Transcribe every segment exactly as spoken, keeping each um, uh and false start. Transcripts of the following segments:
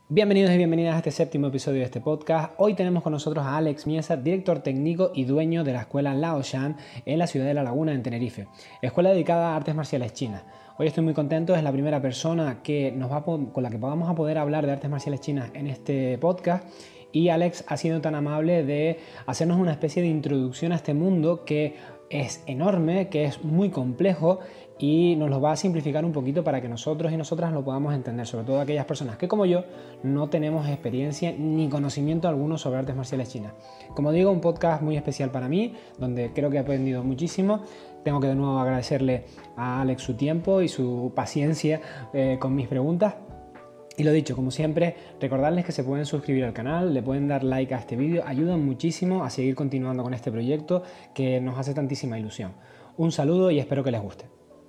Bienvenidos y bienvenidas a este séptimo episodio de este podcast. Hoy tenemos con nosotros a Alex Miesa, director técnico y dueño de la escuela Laoshan en la ciudad de La Laguna, en Tenerife, escuela dedicada a artes marciales chinas. Hoy estoy muy contento, es la primera persona que nos va con la que vamos a poder hablar de artes marciales chinas en este podcast. Y Alex ha sido tan amable de hacernos una especie de introducción a este mundo que es enorme, que es muy complejo y nos lo va a simplificar un poquito para que nosotros y nosotras lo podamos entender, sobre todo aquellas personas que, como yo, no tenemos experiencia ni conocimiento alguno sobre artes marciales chinas. Como digo, un podcast muy especial para mí, donde creo que he aprendido muchísimo. Tengo que de nuevo agradecerle a Alex su tiempo y su paciencia eh, con mis preguntas. Y lo dicho, como siempre, recordarles que se pueden suscribir al canal, le pueden dar like a este vídeo, ayudan muchísimo a seguir continuando con este proyecto que nos hace tantísima ilusión. Un saludo y espero que les guste.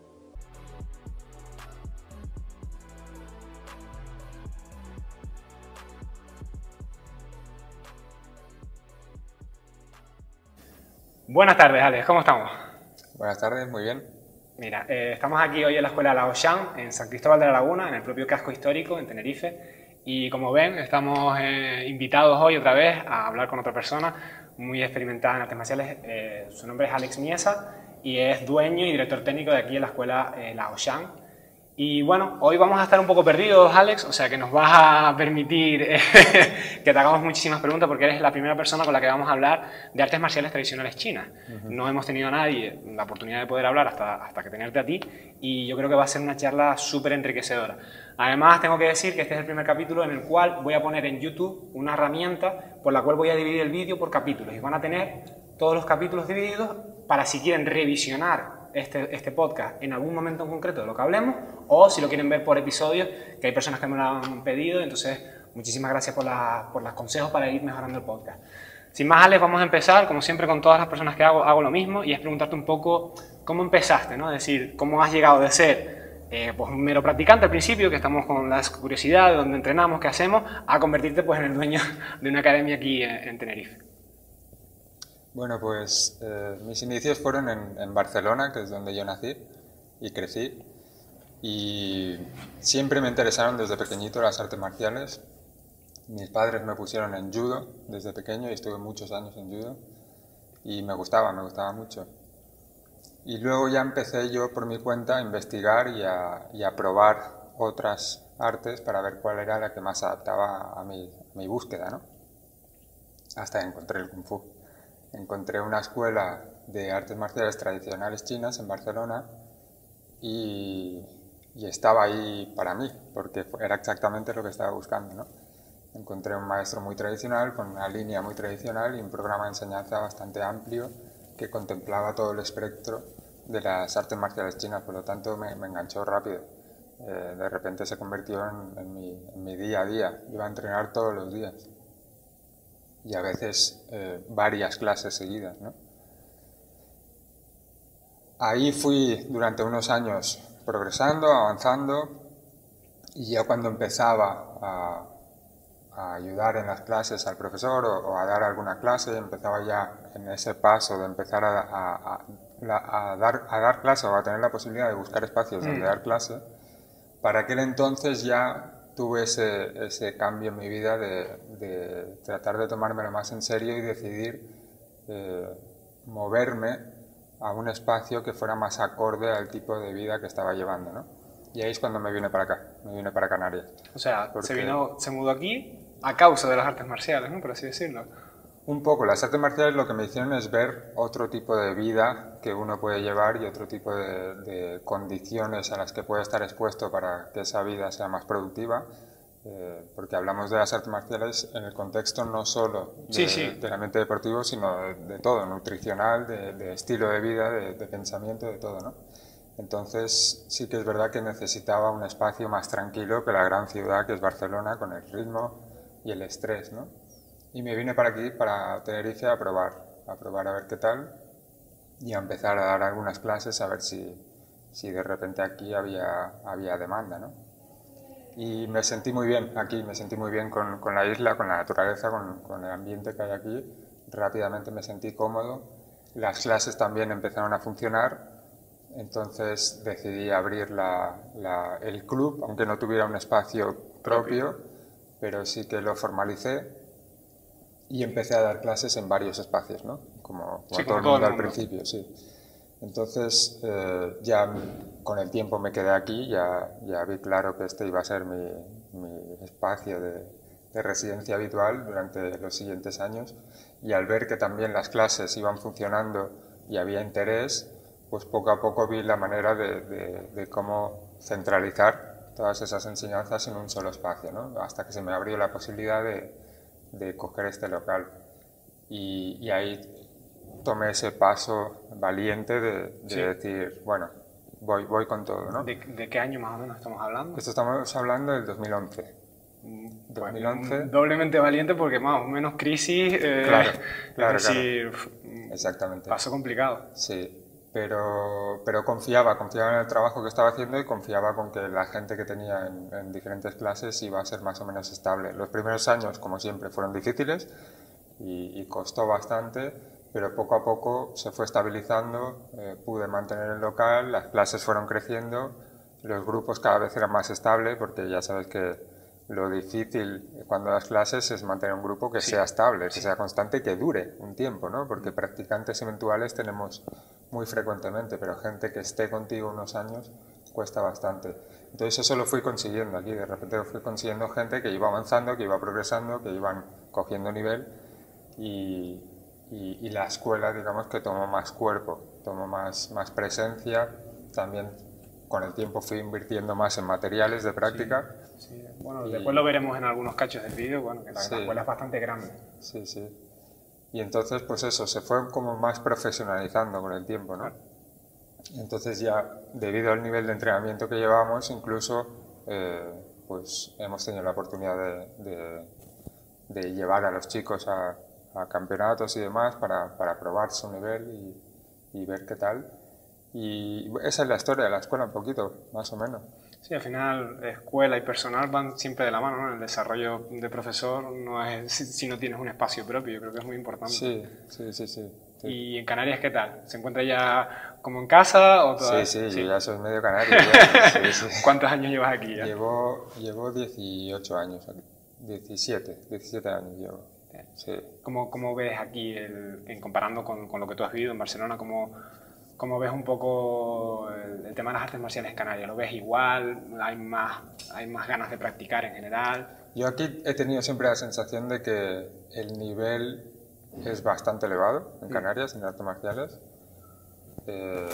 Buenas tardes, Alex, ¿cómo estamos? Buenas tardes, muy bien. Mira, eh, estamos aquí hoy en la escuela Laoshan, en San Cristóbal de la Laguna, en el propio casco histórico, en Tenerife. Y como ven, estamos eh, invitados hoy otra vez a hablar con otra persona muy experimentada en artes marciales. Eh, su nombre es Alex Miesa y es dueño y director técnico de aquí en la escuela eh, Laoshan. Y bueno, hoy vamos a estar un poco perdidos, Alex, o sea que nos vas a permitir eh, que te hagamos muchísimas preguntas porque eres la primera persona con la que vamos a hablar de artes marciales tradicionales chinas. Uh-huh. No hemos tenido a nadie la oportunidad de poder hablar hasta, hasta que tenerte a ti y yo creo que va a ser una charla súper enriquecedora. Además, tengo que decir que este es el primer capítulo en el cual voy a poner en YouTube una herramienta por la cual voy a dividir el vídeo por capítulos y van a tener todos los capítulos divididos para si quieren revisionar Este, este podcast en algún momento en concreto de lo que hablemos, o si lo quieren ver por episodios, que hay personas que me lo han pedido. Entonces, muchísimas gracias por, la, por los consejos para ir mejorando el podcast. Sin más, Alex, vamos a empezar, como siempre con todas las personas que hago, hago lo mismo, y es preguntarte un poco cómo empezaste, ¿no? Es decir, cómo has llegado de ser eh, pues un mero practicante al principio, que estamos con la curiosidad de dónde entrenamos, qué hacemos, a convertirte pues en el dueño de una academia aquí en, en Tenerife. Bueno, pues eh, mis inicios fueron en, en Barcelona, que es donde yo nací y crecí, y siempre me interesaron desde pequeñito las artes marciales. Mis padres me pusieron en judo desde pequeño y estuve muchos años en judo y me gustaba, me gustaba mucho. Y luego ya empecé yo por mi cuenta a investigar y a, y a probar otras artes para ver cuál era la que más se adaptaba a mi, a mi búsqueda, ¿no? Hasta que encontré el Kung Fu. Encontré una escuela de artes marciales tradicionales chinas en Barcelona y, y estaba ahí para mí, porque era exactamente lo que estaba buscando, ¿no? Encontré un maestro muy tradicional, con una línea muy tradicional y un programa de enseñanza bastante amplio que contemplaba todo el espectro de las artes marciales chinas, por lo tanto me, me enganchó rápido. Eh, de repente se convirtió en, en, mi, en mi día a día, iba a entrenar todos los días. Y a veces eh, varias clases seguidas, ¿no? Ahí fui durante unos años progresando, avanzando, y ya cuando empezaba a, a ayudar en las clases al profesor o, o a dar alguna clase, empezaba ya en ese paso de empezar a, a, a, a, dar, a dar clase o a tener la posibilidad de buscar espacios mm. donde dar clase. Para aquel entonces ya tuve ese, ese cambio en mi vida de, de tratar de tomármelo más en serio y decidir eh, moverme a un espacio que fuera más acorde al tipo de vida que estaba llevando, ¿no? Y ahí es cuando me vine para acá, me vine para Canarias. O sea, porque se, vino, se mudó aquí a causa de las artes marciales, ¿no? Por así decirlo. Un poco, las artes marciales lo que me hicieron es ver otro tipo de vida que uno puede llevar y otro tipo de, de condiciones a las que puede estar expuesto para que esa vida sea más productiva, eh, porque hablamos de las artes marciales en el contexto no solo de, sí, sí. del ambiente deportivo, sino de, de todo, nutricional, de, de estilo de vida, de, de pensamiento, de todo, ¿no? Entonces sí que es verdad que necesitaba un espacio más tranquilo que la gran ciudad que es Barcelona, con el ritmo y el estrés, ¿no? Y me vine para aquí, para Tenerife, a probar, a probar a ver qué tal y a empezar a dar algunas clases a ver si, si de repente aquí había, había demanda, ¿no? Y me sentí muy bien aquí, me sentí muy bien con, con la isla, con la naturaleza, con, con el ambiente que hay aquí. Rápidamente me sentí cómodo. Las clases también empezaron a funcionar, entonces decidí abrir la, la, el club, aunque no tuviera un espacio propio. pero sí que lo formalicé y empecé a dar clases en varios espacios, ¿no? Como, como Sí, todo como el todo mundo el al mundo. principio, sí. Entonces, eh, ya con el tiempo me quedé aquí, ya, ya vi claro que este iba a ser mi, mi espacio de, de residencia habitual durante los siguientes años, y al ver que también las clases iban funcionando y había interés, pues poco a poco vi la manera de, de, de cómo centralizar todas esas enseñanzas en un solo espacio, ¿no? Hasta que se me abrió la posibilidad de, de coger este local. Y, y ahí tomé ese paso valiente de, de Sí. decir, bueno, voy, voy con todo, ¿no? ¿De, de qué año más o menos estamos hablando? Esto estamos hablando del dos mil once. Pues, dos mil once. doblemente valiente porque más o menos crisis, eh, Claro, es claro, decir, claro. Exactamente. paso complicado. Sí, pero, pero confiaba, confiaba en el trabajo que estaba haciendo y confiaba con que la gente que tenía en, en diferentes clases iba a ser más o menos estable. Los primeros años, como siempre, fueron difíciles y, y costó bastante, pero poco a poco se fue estabilizando, eh, pude mantener el local, las clases fueron creciendo, los grupos cada vez eran más estables, porque ya sabes que lo difícil cuando das clases es mantener un grupo que Sí. sea estable, que sea constante y que dure un tiempo, ¿no? Porque practicantes eventuales tenemos muy frecuentemente, pero gente que esté contigo unos años cuesta bastante. Entonces eso lo fui consiguiendo aquí, de repente fui consiguiendo gente que iba avanzando, que iba progresando, que iban cogiendo nivel y, y, y la escuela, digamos, que tomó más cuerpo, tomó más, más presencia. También con el tiempo fui invirtiendo más en materiales de práctica. Sí, sí. Bueno, Y- después lo veremos en algunos cachos del vídeo, bueno, que la, Sí. la escuela es bastante grande. Sí, sí. Y entonces, pues eso, se fue como más profesionalizando con el tiempo, ¿no? Entonces ya, debido al nivel de entrenamiento que llevábamos, incluso, eh, pues hemos tenido la oportunidad de, de- de llevar a los chicos a, a campeonatos y demás para, para probar su nivel y, y ver qué tal. Y esa es la historia de la escuela un poquito, más o menos. Sí, al final escuela y personal van siempre de la mano, ¿no? El desarrollo de profesor no es si, si no tienes un espacio propio, yo creo que es muy importante. Sí, sí, sí, sí. sí. ¿Y en Canarias qué tal? ¿Se encuentra ya como en casa o todavía? Sí, sí, yo ya soy medio canario. Ya. Sí, sí. ¿Cuántos años llevas aquí ya? Llevo, llevo dieciocho años aquí. diecisiete, diecisiete años llevo. Sí. ¿Cómo, cómo ves aquí, el, en comparando con, con lo que tú has vivido en Barcelona, cómo, cómo ves un poco el, el tema de las artes marciales canarias? ¿Lo ves igual? ¿Hay más, hay más ganas de practicar en general? Yo aquí he tenido siempre la sensación de que el nivel es bastante elevado en Canarias, en artes marciales. Eh,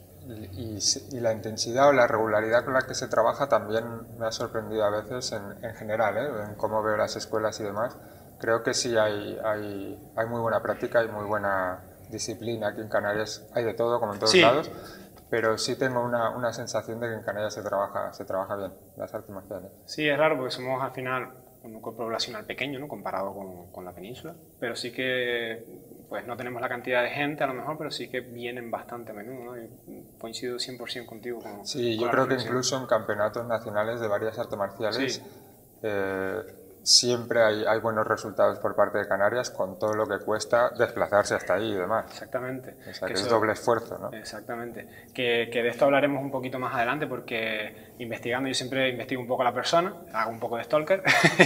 y, y la intensidad o la regularidad con la que se trabaja también me ha sorprendido a veces en, en general, ¿eh? En cómo veo las escuelas y demás. Creo que sí hay, hay, hay muy buena práctica, hay muy buena disciplina aquí en Canarias, hay de todo como en todos Sí. lados, pero sí tengo una, una sensación de que en Canarias se trabaja, se trabaja bien las artes marciales. Sí, es raro porque somos al final un núcleo poblacional pequeño, ¿no? Comparado con, con la península, pero sí que pues no tenemos la cantidad de gente a lo mejor, pero sí que vienen bastante a menudo, ¿no? Y coincido cien por ciento contigo con, Sí, con yo la creo que reflexión. incluso en campeonatos nacionales de varias artes marciales Sí. eh, siempre hay, hay buenos resultados por parte de Canarias con todo lo que cuesta desplazarse hasta ahí y demás. Exactamente. O sea, que, Que es eso- doble esfuerzo, ¿no? Exactamente. Que, que de esto hablaremos un poquito más adelante porque investigando, yo siempre investigo un poco a la persona, hago un poco de stalker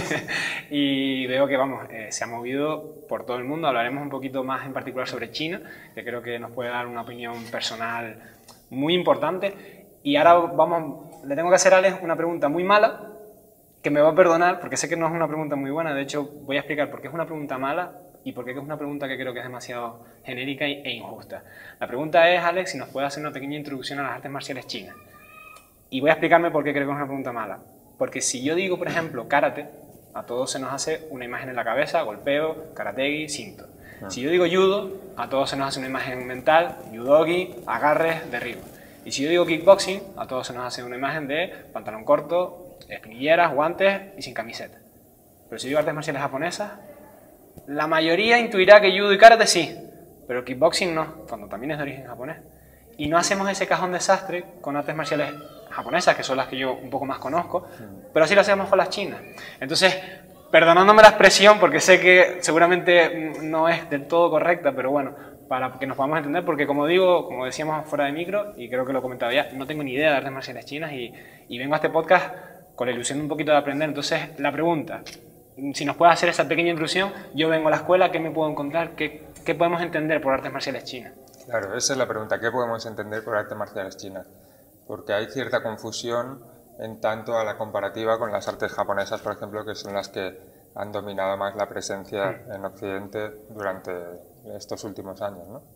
y veo que, vamos, eh, se ha movido por todo el mundo. Hablaremos un poquito más en particular sobre China, que creo que nos puede dar una opinión personal muy importante. Y ahora vamos, le tengo que hacer a Alex una pregunta muy mala, que me va a perdonar porque sé que no es una pregunta muy buena. De hecho, voy a explicar por qué es una pregunta mala y por qué es una pregunta que creo que es demasiado genérica e injusta. La pregunta es, Alex, si nos puede hacer una pequeña introducción a las artes marciales chinas. Y voy a explicarme por qué creo que es una pregunta mala. Porque si yo digo, por ejemplo, karate, a todos se nos hace una imagen en la cabeza, golpeo, karategi, cinto. Si yo digo judo, a todos se nos hace una imagen mental, judogi, agarres, derribo. Y si yo digo kickboxing, a todos se nos hace una imagen de pantalón corto, espinilleras, guantes y sin camiseta. Pero si digo artes marciales japonesas, la mayoría intuirá que judo y karate sí, pero el kickboxing no, cuando también es de origen japonés. Y no hacemos ese cajón desastre con artes marciales japonesas, que son las que yo un poco más conozco, pero así lo hacemos con las chinas. Entonces, perdonándome la expresión, porque sé que seguramente no es del todo correcta, pero bueno, para que nos podamos entender, porque como digo, como decíamos fuera de micro, y creo que lo he comentado ya, no tengo ni idea de artes marciales chinas y, y vengo a este podcast con la ilusión de un poquito de aprender. Entonces, la pregunta, si nos puedes hacer esa pequeña intrusión, yo vengo a la escuela, ¿qué me puedo encontrar? ¿Qué, qué podemos entender por artes marciales chinas? Claro, esa es la pregunta, ¿qué podemos entender por artes marciales chinas? Porque hay cierta confusión en tanto a la comparativa con las artes japonesas, por ejemplo, que son las que han dominado más la presencia en Occidente durante estos últimos años, ¿no?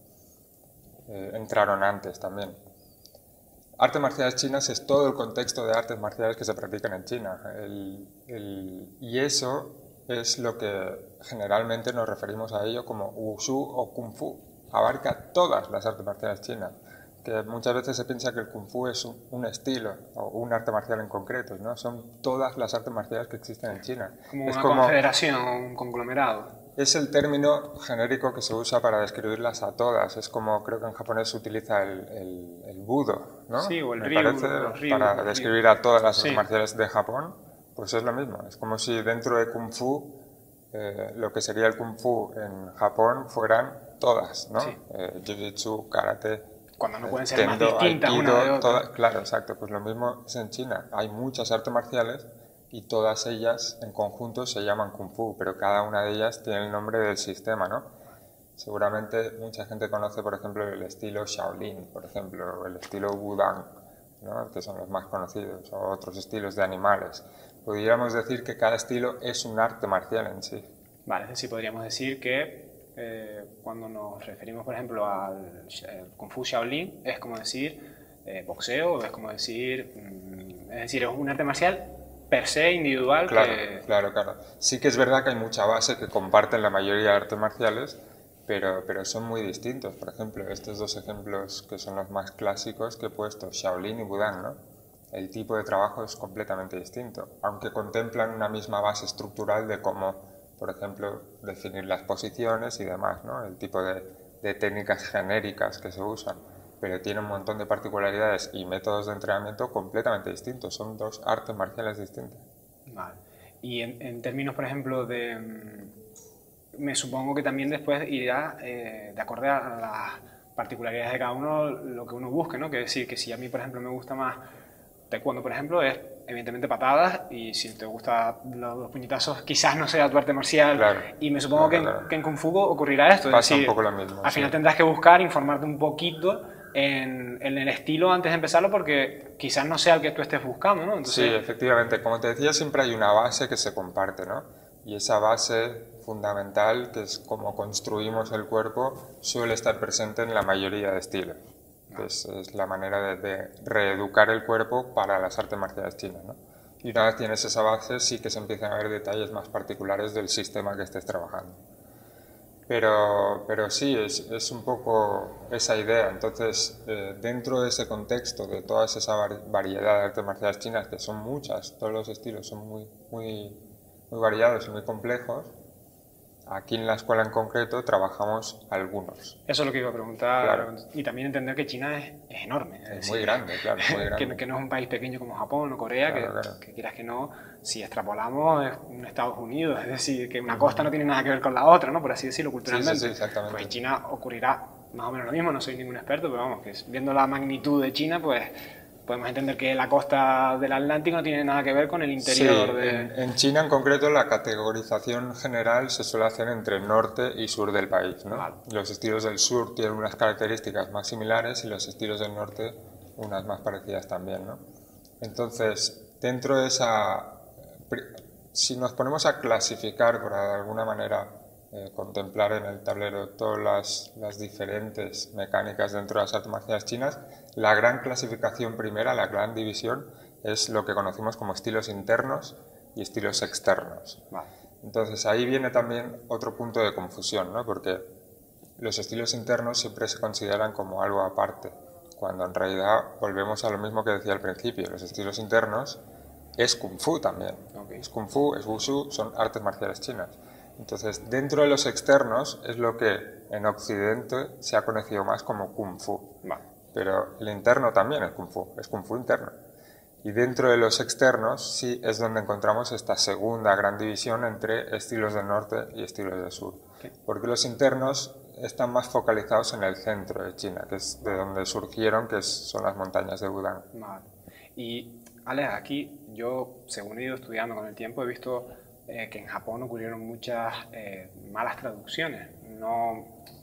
Eh, entraron antes también. Artes marciales chinas es todo el contexto de artes marciales que se practican en China. El, el, y eso es lo que generalmente nos referimos a ello como Wushu o Kung Fu. Abarca todas las artes marciales chinas. Que muchas veces se piensa que el Kung Fu es un, un estilo o un arte marcial en concreto, ¿no? Son todas las artes marciales que existen en China. Como es una como, confederación, un conglomerado. Es el término genérico que se usa para describirlas a todas. Es como creo que en japonés se utiliza el, el, el budo, ¿no? Sí, o el Me ryu, parece, los ryu, para los describir ryu. a todas las artes Sí. marciales de Japón, pues es lo mismo. Es como si dentro de Kung Fu, eh, lo que sería el Kung Fu en Japón fueran todas, ¿no? Sí. Eh, Jiu-Jitsu, Karate, Cuando no pueden ser Kendo, más distintas Aikido, una de otra. toda- claro, exacto. Pues lo mismo es en China. Hay muchas artes marciales y todas ellas en conjunto se llaman Kung Fu, pero cada una de ellas tiene el nombre del sistema, ¿no? Seguramente mucha gente conoce, por ejemplo, el estilo Shaolin, por ejemplo, o el estilo Wudang, ¿no? Que son los más conocidos, o otros estilos de animales. Podríamos decir que cada estilo es un arte marcial en sí. Vale, es decir, podríamos decir que eh, cuando nos referimos, por ejemplo, al eh, Kung Fu Shaolin, es como decir eh, boxeo, es como decir, mm, es decir, es un arte marcial per se individual. Claro, que... claro, claro. Sí que es verdad que hay mucha base que comparten la mayoría de artes marciales, pero, pero son muy distintos. Por ejemplo, estos dos ejemplos que son los más clásicos que he puesto, Shaolin y Wudang, ¿no? El tipo de trabajo es completamente distinto, aunque contemplan una misma base estructural de cómo, por ejemplo, definir las posiciones y demás, ¿no? El tipo de, de técnicas genéricas que se usan, pero tiene un montón de particularidades y métodos de entrenamiento completamente distintos. Son dos artes marciales distintas. Vale. Y en, en términos, por ejemplo, de... mm, me supongo que también después irá eh, de acuerdo a las particularidades de cada uno lo que uno busque, ¿no? Que decir, que si a mí, por ejemplo, me gusta más taekwondo, por ejemplo, es evidentemente patadas, y si te gustan los, los puñetazos, quizás no sea tu arte marcial. Claro, y me supongo claro, que, en, claro. que en Kung Fu ocurrirá esto. Pasa es decir, un poco lo mismo, al sí. final tendrás que buscar, informarte un poquito en, en el estilo antes de empezarlo, porque quizás no sea el que tú estés buscando, ¿no? Entonces, Sí, efectivamente. Como te decía, siempre hay una base que se comparte, ¿no? Y esa base fundamental, que es cómo construimos el cuerpo, suele estar presente en la mayoría de estilos. Entonces, es la manera de, de reeducar el cuerpo para las artes marciales chinas, ¿no? Y una vez tienes esa base, sí que se empiezan a ver detalles más particulares del sistema que estés trabajando. Pero, pero sí, es, es un poco esa idea. Entonces, eh, dentro de ese contexto, de toda esa variedad de artes marciales chinas, que son muchas, todos los estilos son muy, muy, muy variados y muy complejos, aquí en la escuela en concreto trabajamos algunos. eso es lo que iba a preguntar. Claro. Y también entender que China es, es enorme. Es, Es decir, muy grande, claro, muy grande. que, que no es un país pequeño como Japón o Corea, Claro, que, claro. que quieras que no, si extrapolamos es un Estados Unidos, es decir, que una costa no tiene nada que ver con la otra, ¿no? Por así decirlo, culturalmente. Sí, sí, sí, exactamente. Pues en China ocurrirá más o menos lo mismo, no soy ningún experto, pero vamos, que viendo la magnitud de China, pues podemos entender que la costa del Atlántico no tiene nada que ver con el interior Sí, de... en, en China en concreto la categorización general se suele hacer entre el norte y sur del país, ¿no? Vale. Los estilos del sur tienen unas características más similares y los estilos del norte unas más parecidas también, ¿no? Entonces, dentro de esa... Si nos ponemos a clasificar, por alguna manera, eh, contemplar en el tablero todas las, las diferentes mecánicas dentro de las artes marciales chinas, la gran clasificación primera, la gran división, es lo que conocemos como estilos internos y estilos externos. Vale. Entonces ahí viene también otro punto de confusión, ¿no? Porque los estilos internos siempre se consideran como algo aparte, cuando en realidad volvemos a lo mismo que decía al principio. Los estilos internos es Kung Fu también. Okay. Es Kung Fu, es Wushu, son artes marciales chinas. Entonces, dentro de los externos es lo que en Occidente se ha conocido más como Kung Fu. Vale. Pero el interno también es Kung Fu, es Kung Fu interno. Y dentro de los externos sí es donde encontramos esta segunda gran división entre estilos del norte y estilos del sur. Okay. Porque los internos están más focalizados en el centro de China, que es de donde surgieron, que es, son las montañas de Wudang. Vale. Y, Alex, aquí yo, según he ido estudiando con el tiempo, he visto eh, que en Japón ocurrieron muchas eh, malas traducciones, no,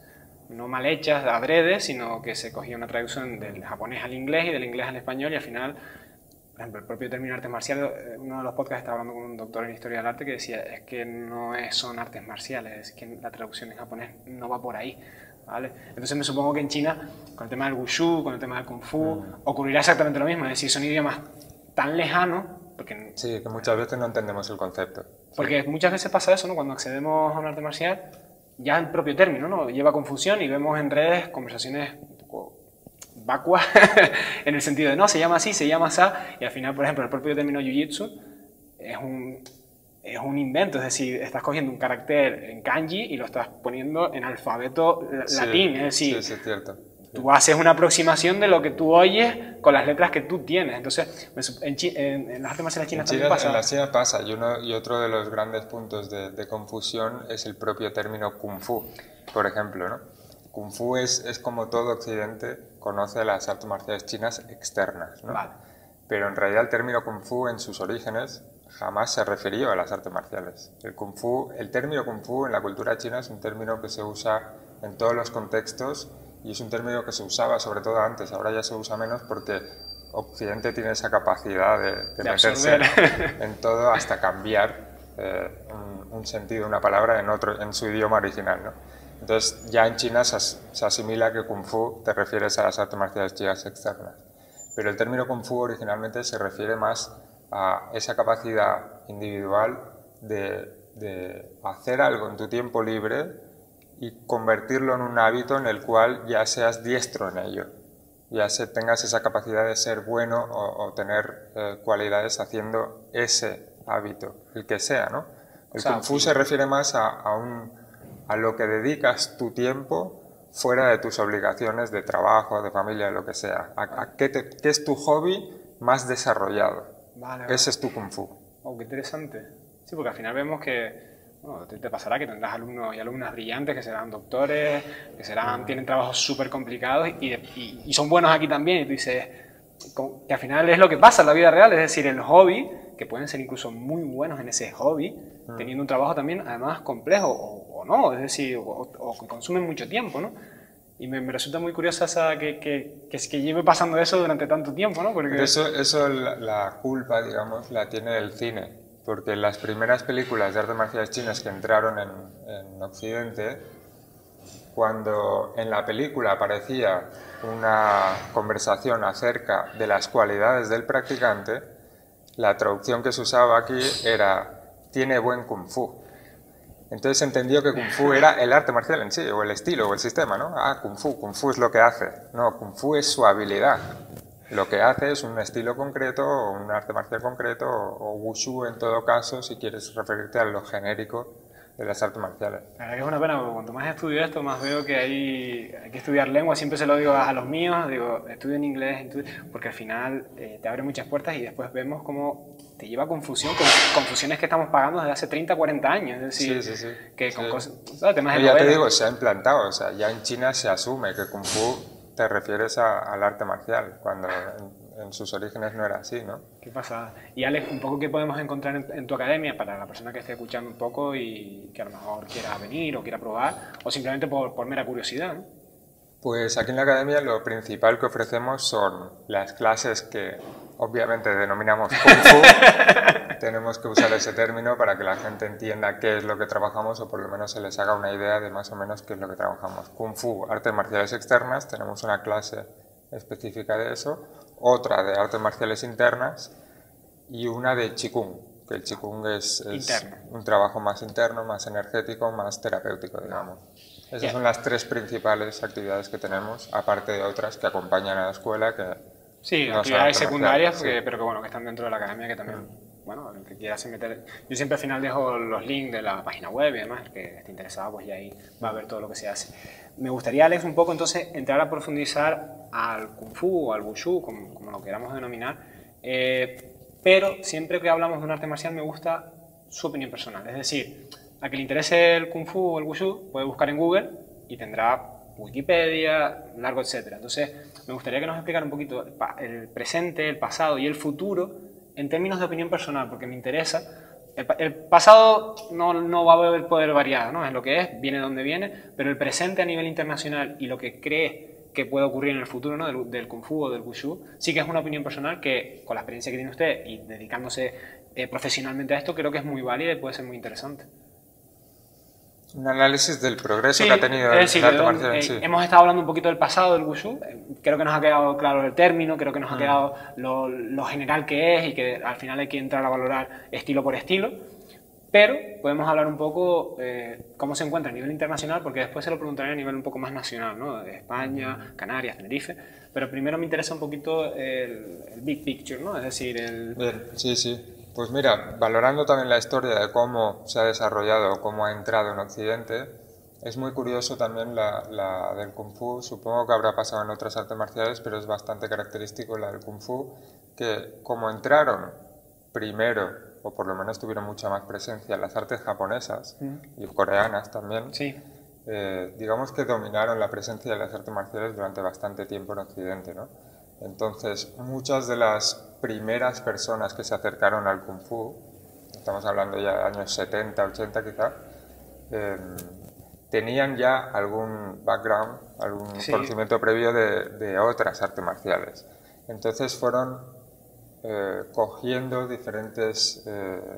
no mal hechas adrede, sino que se cogía una traducción del japonés al inglés y del inglés al español, y al final, por ejemplo, el propio término artes marciales, uno de los podcasts estaba hablando con un doctor en historia del arte que decía, es que no es, son artes marciales, es que la traducción en japonés no va por ahí, ¿vale? Entonces me supongo que en China, con el tema del wushu, con el tema del kung fu, mm. ocurrirá exactamente lo mismo, es decir, son idiomas tan lejanos, porque... Sí, que muchas veces no entendemos el concepto. Porque sí. Muchas veces pasa eso, ¿no? Cuando accedemos a un arte marcial, ya el propio término, ¿no? Lleva confusión y vemos en redes conversaciones un poco vacuas en el sentido de no, se llama así, se llama así, y al final, por ejemplo, el propio término jiu-jitsu es un, es un invento, es decir, estás cogiendo un carácter en kanji y lo estás poniendo en alfabeto sí, latín, es decir, sí, sí, es cierto. Tú haces una aproximación de lo que tú oyes con las letras que tú tienes. Entonces, en, en, en las artes marciales chinas en también pasa. En las chinas pasa. Y, uno, y otro de los grandes puntos de, de confusión es el propio término Kung Fu, por ejemplo, ¿no? Kung Fu es, es como todo Occidente conoce las artes marciales chinas externas, ¿no? Vale. Pero en realidad el término Kung Fu en sus orígenes jamás se refirió a las artes marciales. El, Kung Fu, el término Kung Fu en la cultura china es un término que se usa en todos los contextos. Y es un término que se usaba sobre todo antes, ahora ya se usa menos porque Occidente tiene esa capacidad de, de, de meterse en todo hasta cambiar eh, un, un sentido, una palabra en, otro, en su idioma original, ¿no? Entonces ya en China se, as, se asimila que Kung Fu te refieres a las artes marciales chinas externas. Pero el término Kung Fu originalmente se refiere más a esa capacidad individual de, de hacer algo en tu tiempo libre y convertirlo en un hábito en el cual ya seas diestro en ello, ya se, tengas esa capacidad de ser bueno o, o tener eh, cualidades haciendo ese hábito, el que sea, ¿no? El o sea, Kung Fu sí. se refiere más a, a, un, a lo que dedicas tu tiempo fuera de tus obligaciones de trabajo, de familia, de lo que sea. A, a qué, te, qué es tu hobby más desarrollado. Vale, vale. Ese es tu Kung Fu. Oh, qué interesante. Sí, porque al final vemos que bueno, te, te pasará que tendrás alumnos y alumnas brillantes que serán doctores, que serán, mm. tienen trabajos súper complicados y, y, y son buenos aquí también. Y tú dices que al final es lo que pasa en la vida real, es decir, el hobby, que pueden ser incluso muy buenos en ese hobby, mm. teniendo un trabajo también además complejo o, o no, es decir, o, o que consumen mucho tiempo, ¿no? Y me, me resulta muy curiosa esa que, que, que, que lleve pasando eso durante tanto tiempo, ¿no? Porque eso, eso la, la culpa, digamos, la tiene el cine. Porque las primeras películas de artes marciales chinas que entraron en, en Occidente, cuando en la película aparecía una conversación acerca de las cualidades del practicante, la traducción que se usaba aquí era «tiene buen Kung Fu». Entonces se entendió que Kung Fu era el arte marcial en sí, o el estilo, o el sistema, ¿no? Ah, Kung Fu, Kung Fu es lo que hace. No, Kung Fu es su habilidad. Lo que hace es un estilo concreto, o un arte marcial concreto, o, o wushu en todo caso, si quieres referirte a lo genérico de las artes marciales. La verdad que es una pena, porque cuanto más estudio esto, más veo que hay, hay que estudiar lengua. Siempre se lo digo a, a los míos, digo, estudio en inglés, estudio, porque al final eh, te abre muchas puertas y después vemos cómo te lleva a confusión, con confusiones que estamos pagando desde hace treinta, cuarenta años. Es decir, sí, sí, sí. que con sí. cosas, ¿sabes? Temas de ya novela. te digo, se ha implantado, o sea, ya en China se asume que Kung Fu te refieres a, al arte marcial, cuando en, en sus orígenes no era así, ¿no? Qué pasada. Y Alex, un poco qué podemos encontrar en, en tu academia para la persona que esté escuchando un poco y que a lo mejor quiera venir o quiera probar, o simplemente por, por mera curiosidad, ¿no? Pues aquí en la academia lo principal que ofrecemos son las clases que obviamente denominamos Kung Fu. Tenemos que usar ese término para que la gente entienda qué es lo que trabajamos o por lo menos se les haga una idea de más o menos qué es lo que trabajamos. Kung Fu, artes marciales externas, tenemos una clase específica de eso, otra de artes marciales internas y una de Qigong, que el Qigong es, es un trabajo más interno, más energético, más terapéutico, digamos. Esas yeah. son las tres principales actividades que tenemos, aparte de otras que acompañan a la escuela. Que sí, no actividades secundarias, sí. que, pero que, bueno, que están dentro de la academia, que también, mm. bueno, el que quiera se meter. Yo siempre al final dejo los links de la página web y demás, el que esté interesado, pues ya ahí va a ver todo lo que se hace. Me gustaría, Alex, un poco entonces entrar a profundizar al Kung Fu o al Wushu, como, como lo queramos denominar, eh, pero siempre que hablamos de un arte marcial me gusta su opinión personal, es decir, a que le interese el Kung Fu o el Wushu puede buscar en Google y tendrá Wikipedia, largo, etcétera. Entonces, me gustaría que nos explicara un poquito el presente, el pasado y el futuro en términos de opinión personal, porque me interesa el, el pasado no, no va a poder variar, ¿no? Es lo que es, viene donde viene, pero el presente a nivel internacional y lo que cree que puede ocurrir en el futuro, ¿no? del, del Kung Fu o del Wushu, sí que es una opinión personal que, con la experiencia que tiene usted y dedicándose eh, profesionalmente a esto, creo que es muy válida y puede ser muy interesante. Un análisis del progreso Sí, que ha tenido el decir, arte marcial en eh, sí. hemos estado hablando un poquito del pasado del Wushu, creo que nos ha quedado claro el término, creo que nos ha quedado lo, lo general que es y que al final hay que entrar a valorar estilo por estilo, pero podemos hablar un poco eh, cómo se encuentra a nivel internacional, porque después se lo preguntaré a nivel un poco más nacional, ¿no? De España, Canarias, Tenerife, pero primero me interesa un poquito el, el big picture, ¿no? Es decir, el... Bien, sí, sí. Pues mira, valorando también la historia de cómo se ha desarrollado, cómo ha entrado en Occidente, es muy curioso también la, la del Kung Fu. Supongo que habrá pasado en otras artes marciales, pero es bastante característico la del Kung Fu, que como entraron primero, o por lo menos tuvieron mucha más presencia en las artes japonesas mm. y coreanas también, sí. eh, digamos que dominaron la presencia de las artes marciales durante bastante tiempo en Occidente, ¿no? Entonces, muchas de las primeras personas que se acercaron al Kung Fu, estamos hablando ya de años setenta, ochenta quizá, eh, tenían ya algún background, algún sí. conocimiento previo de, de otras artes marciales. Entonces fueron eh, cogiendo diferentes eh,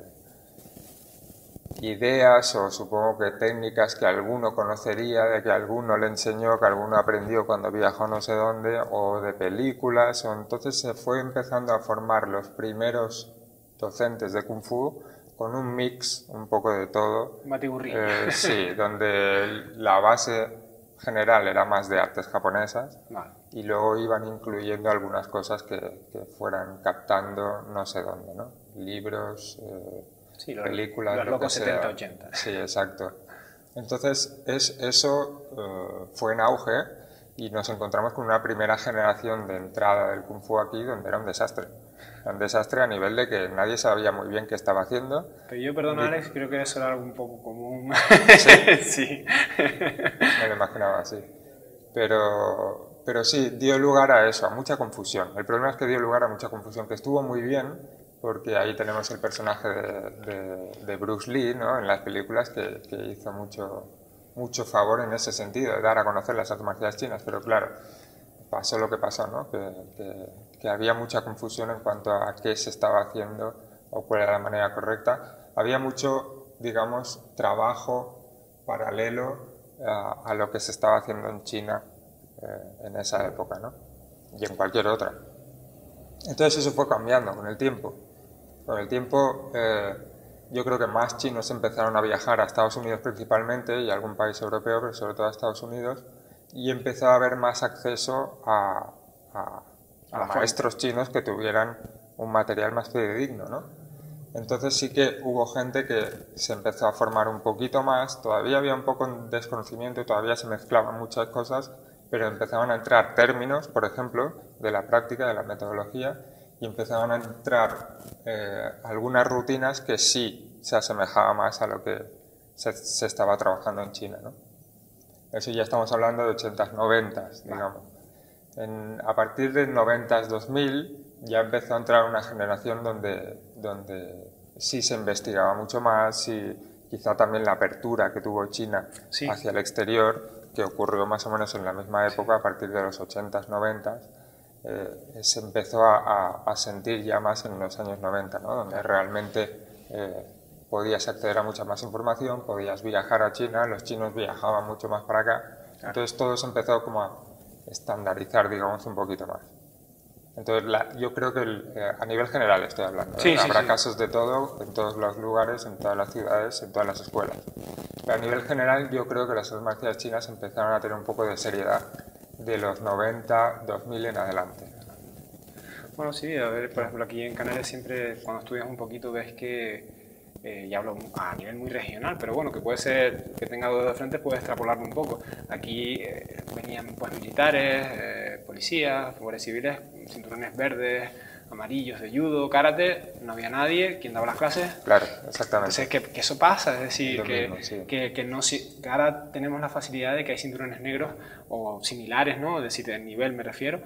ideas o supongo que técnicas que alguno conocería, de que alguno le enseñó, que alguno aprendió cuando viajó no sé dónde, o de películas, o entonces se fue empezando a formar los primeros docentes de Kung Fu con un mix un poco de todo. Batiburrillo. Eh, sí, donde la base general era más de artes japonesas vale. Y luego iban incluyendo algunas cosas que, que fueran captando no sé dónde, ¿no? Libros... Eh, Sí, los, películas, los lo locos que sea. setenta ochenta. Sí, exacto. Entonces, es, eso uh, fue en auge y nos encontramos con una primera generación de entrada del Kung Fu aquí donde era un desastre. Era un desastre a nivel de que nadie sabía muy bien qué estaba haciendo. Pero yo, perdón, Alex, creo que eso era algo un poco común. Sí, sí. Me lo imaginaba así. Pero, pero sí, dio lugar a eso, a mucha confusión. El problema es que dio lugar a mucha confusión, que estuvo muy bien, porque ahí tenemos el personaje de, de, de Bruce Lee, ¿no? En las películas que, que hizo mucho, mucho favor en ese sentido, de dar a conocer las artes marciales chinas, pero claro, pasó lo que pasó, ¿no? Que, que, que había mucha confusión en cuanto a qué se estaba haciendo o cuál era la manera correcta. Había mucho, digamos, trabajo paralelo a, a lo que se estaba haciendo en China eh, en esa época, ¿no? Y en cualquier otra. Entonces eso fue cambiando con el tiempo. Con el tiempo eh, yo creo que más chinos empezaron a viajar a Estados Unidos principalmente y a algún país europeo, pero sobre todo a Estados Unidos, y empezó a haber más acceso a, a, a maestros chinos que tuvieran un material más fidedigno, ¿no? Entonces sí que hubo gente que se empezó a formar un poquito más, todavía había un poco de desconocimiento, todavía se mezclaban muchas cosas, pero empezaban a entrar términos, por ejemplo, de la práctica, de la metodología, y empezaban a entrar eh, algunas rutinas que sí se asemejaba más a lo que se, se estaba trabajando en China, ¿no? Eso ya estamos hablando de ochentas, noventas, digamos. En, a partir de noventas, dos mil, ya empezó a entrar una generación donde, donde sí se investigaba mucho más y quizá también la apertura que tuvo China sí. hacia el exterior, que ocurrió más o menos en la misma época, a partir de los ochentas, noventas, eh, se empezó a, a, a sentir ya más en los años noventa, ¿no? Donde realmente eh, podías acceder a mucha más información, podías viajar a China, los chinos viajaban mucho más para acá, entonces todo se empezó como a estandarizar, digamos, un poquito más. Entonces, la, yo creo que el, eh, a nivel general estoy hablando, ¿eh? sí, sí, habrá sí. casos de todo, en todos los lugares, en todas las ciudades, en todas las escuelas. Pero a nivel general yo creo que las artes marciales chinas empezaron a tener un poco de seriedad de los noventa, dos mil en adelante. Bueno, sí, a ver, por ejemplo, aquí en Canarias siempre cuando estudias un poquito ves que, eh, ya hablo a nivel muy regional, pero bueno, que puede ser que tenga dos de frente, puede extrapolarlo un poco. Aquí eh, venían pues militares, eh, policías, guardias civiles, cinturones verdes, amarillos de judo, karate, no había nadie, quien daba las clases. Claro, exactamente. Entonces, que, que eso pasa, es decir, que, mismo, sí. que, que, no, que ahora tenemos la facilidad de que hay cinturones negros o similares, ¿no? Es decir, de nivel me refiero,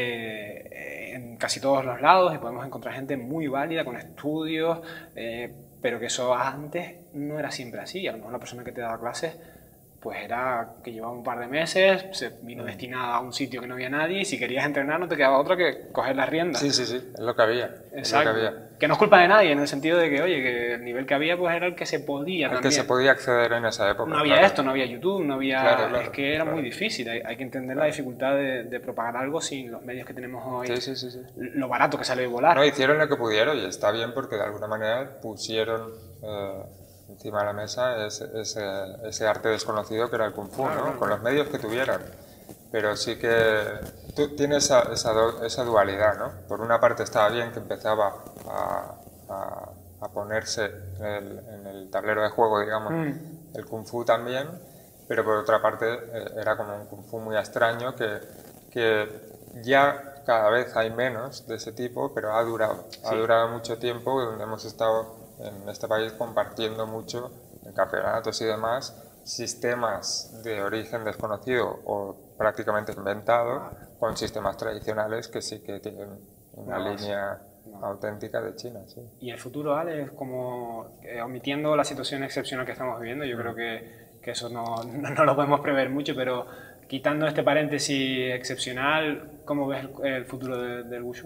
eh, en casi todos los lados y podemos encontrar gente muy válida con estudios, eh, pero que eso antes no era siempre así. A lo mejor la persona que te daba clases pues era que llevaba un par de meses, se vino destinada a un sitio que no había nadie y si querías entrenar no te quedaba otra que coger las riendas. Sí, sí, sí, es lo que había. Exacto. Es lo que había. Que no es culpa de nadie, en el sentido de que, oye, que el nivel que había pues era el que se podía El también. que se podía acceder en esa época. No había claro. esto, no había YouTube, no había... Claro, claro, es que era claro. muy difícil, hay, hay que entender la dificultad de, de propagar algo sin los medios que tenemos hoy. Sí, sí, sí, sí. Lo barato que sale de volar. No, hicieron lo que pudieron y está bien porque de alguna manera pusieron eh, encima de la mesa ese, ese, ese arte desconocido que era el Kung Fu, Claro, ¿no? claro. Con los medios que tuvieran. Pero sí que tú tienes esa, esa, do- esa dualidad, ¿no? Por una parte estaba bien que empezaba a, a, a ponerse en el, en el tablero de juego, digamos, Mm. el Kung Fu también, pero por otra parte eh, era como un Kung Fu muy extraño que, que ya cada vez hay menos de ese tipo, pero ha durado, ha Sí. durado mucho tiempo donde hemos estado en este país compartiendo mucho en campeonatos y demás sistemas de origen desconocido o prácticamente inventados con sistemas tradicionales que sí que tienen una No, línea no. auténtica de China. Sí. Y el futuro, Ale, es como, eh, omitiendo la situación excepcional que estamos viviendo, yo Mm. creo que, que eso no, no, no lo podemos prever mucho, pero quitando este paréntesis excepcional, ¿cómo ves el, el futuro de- del Wushu?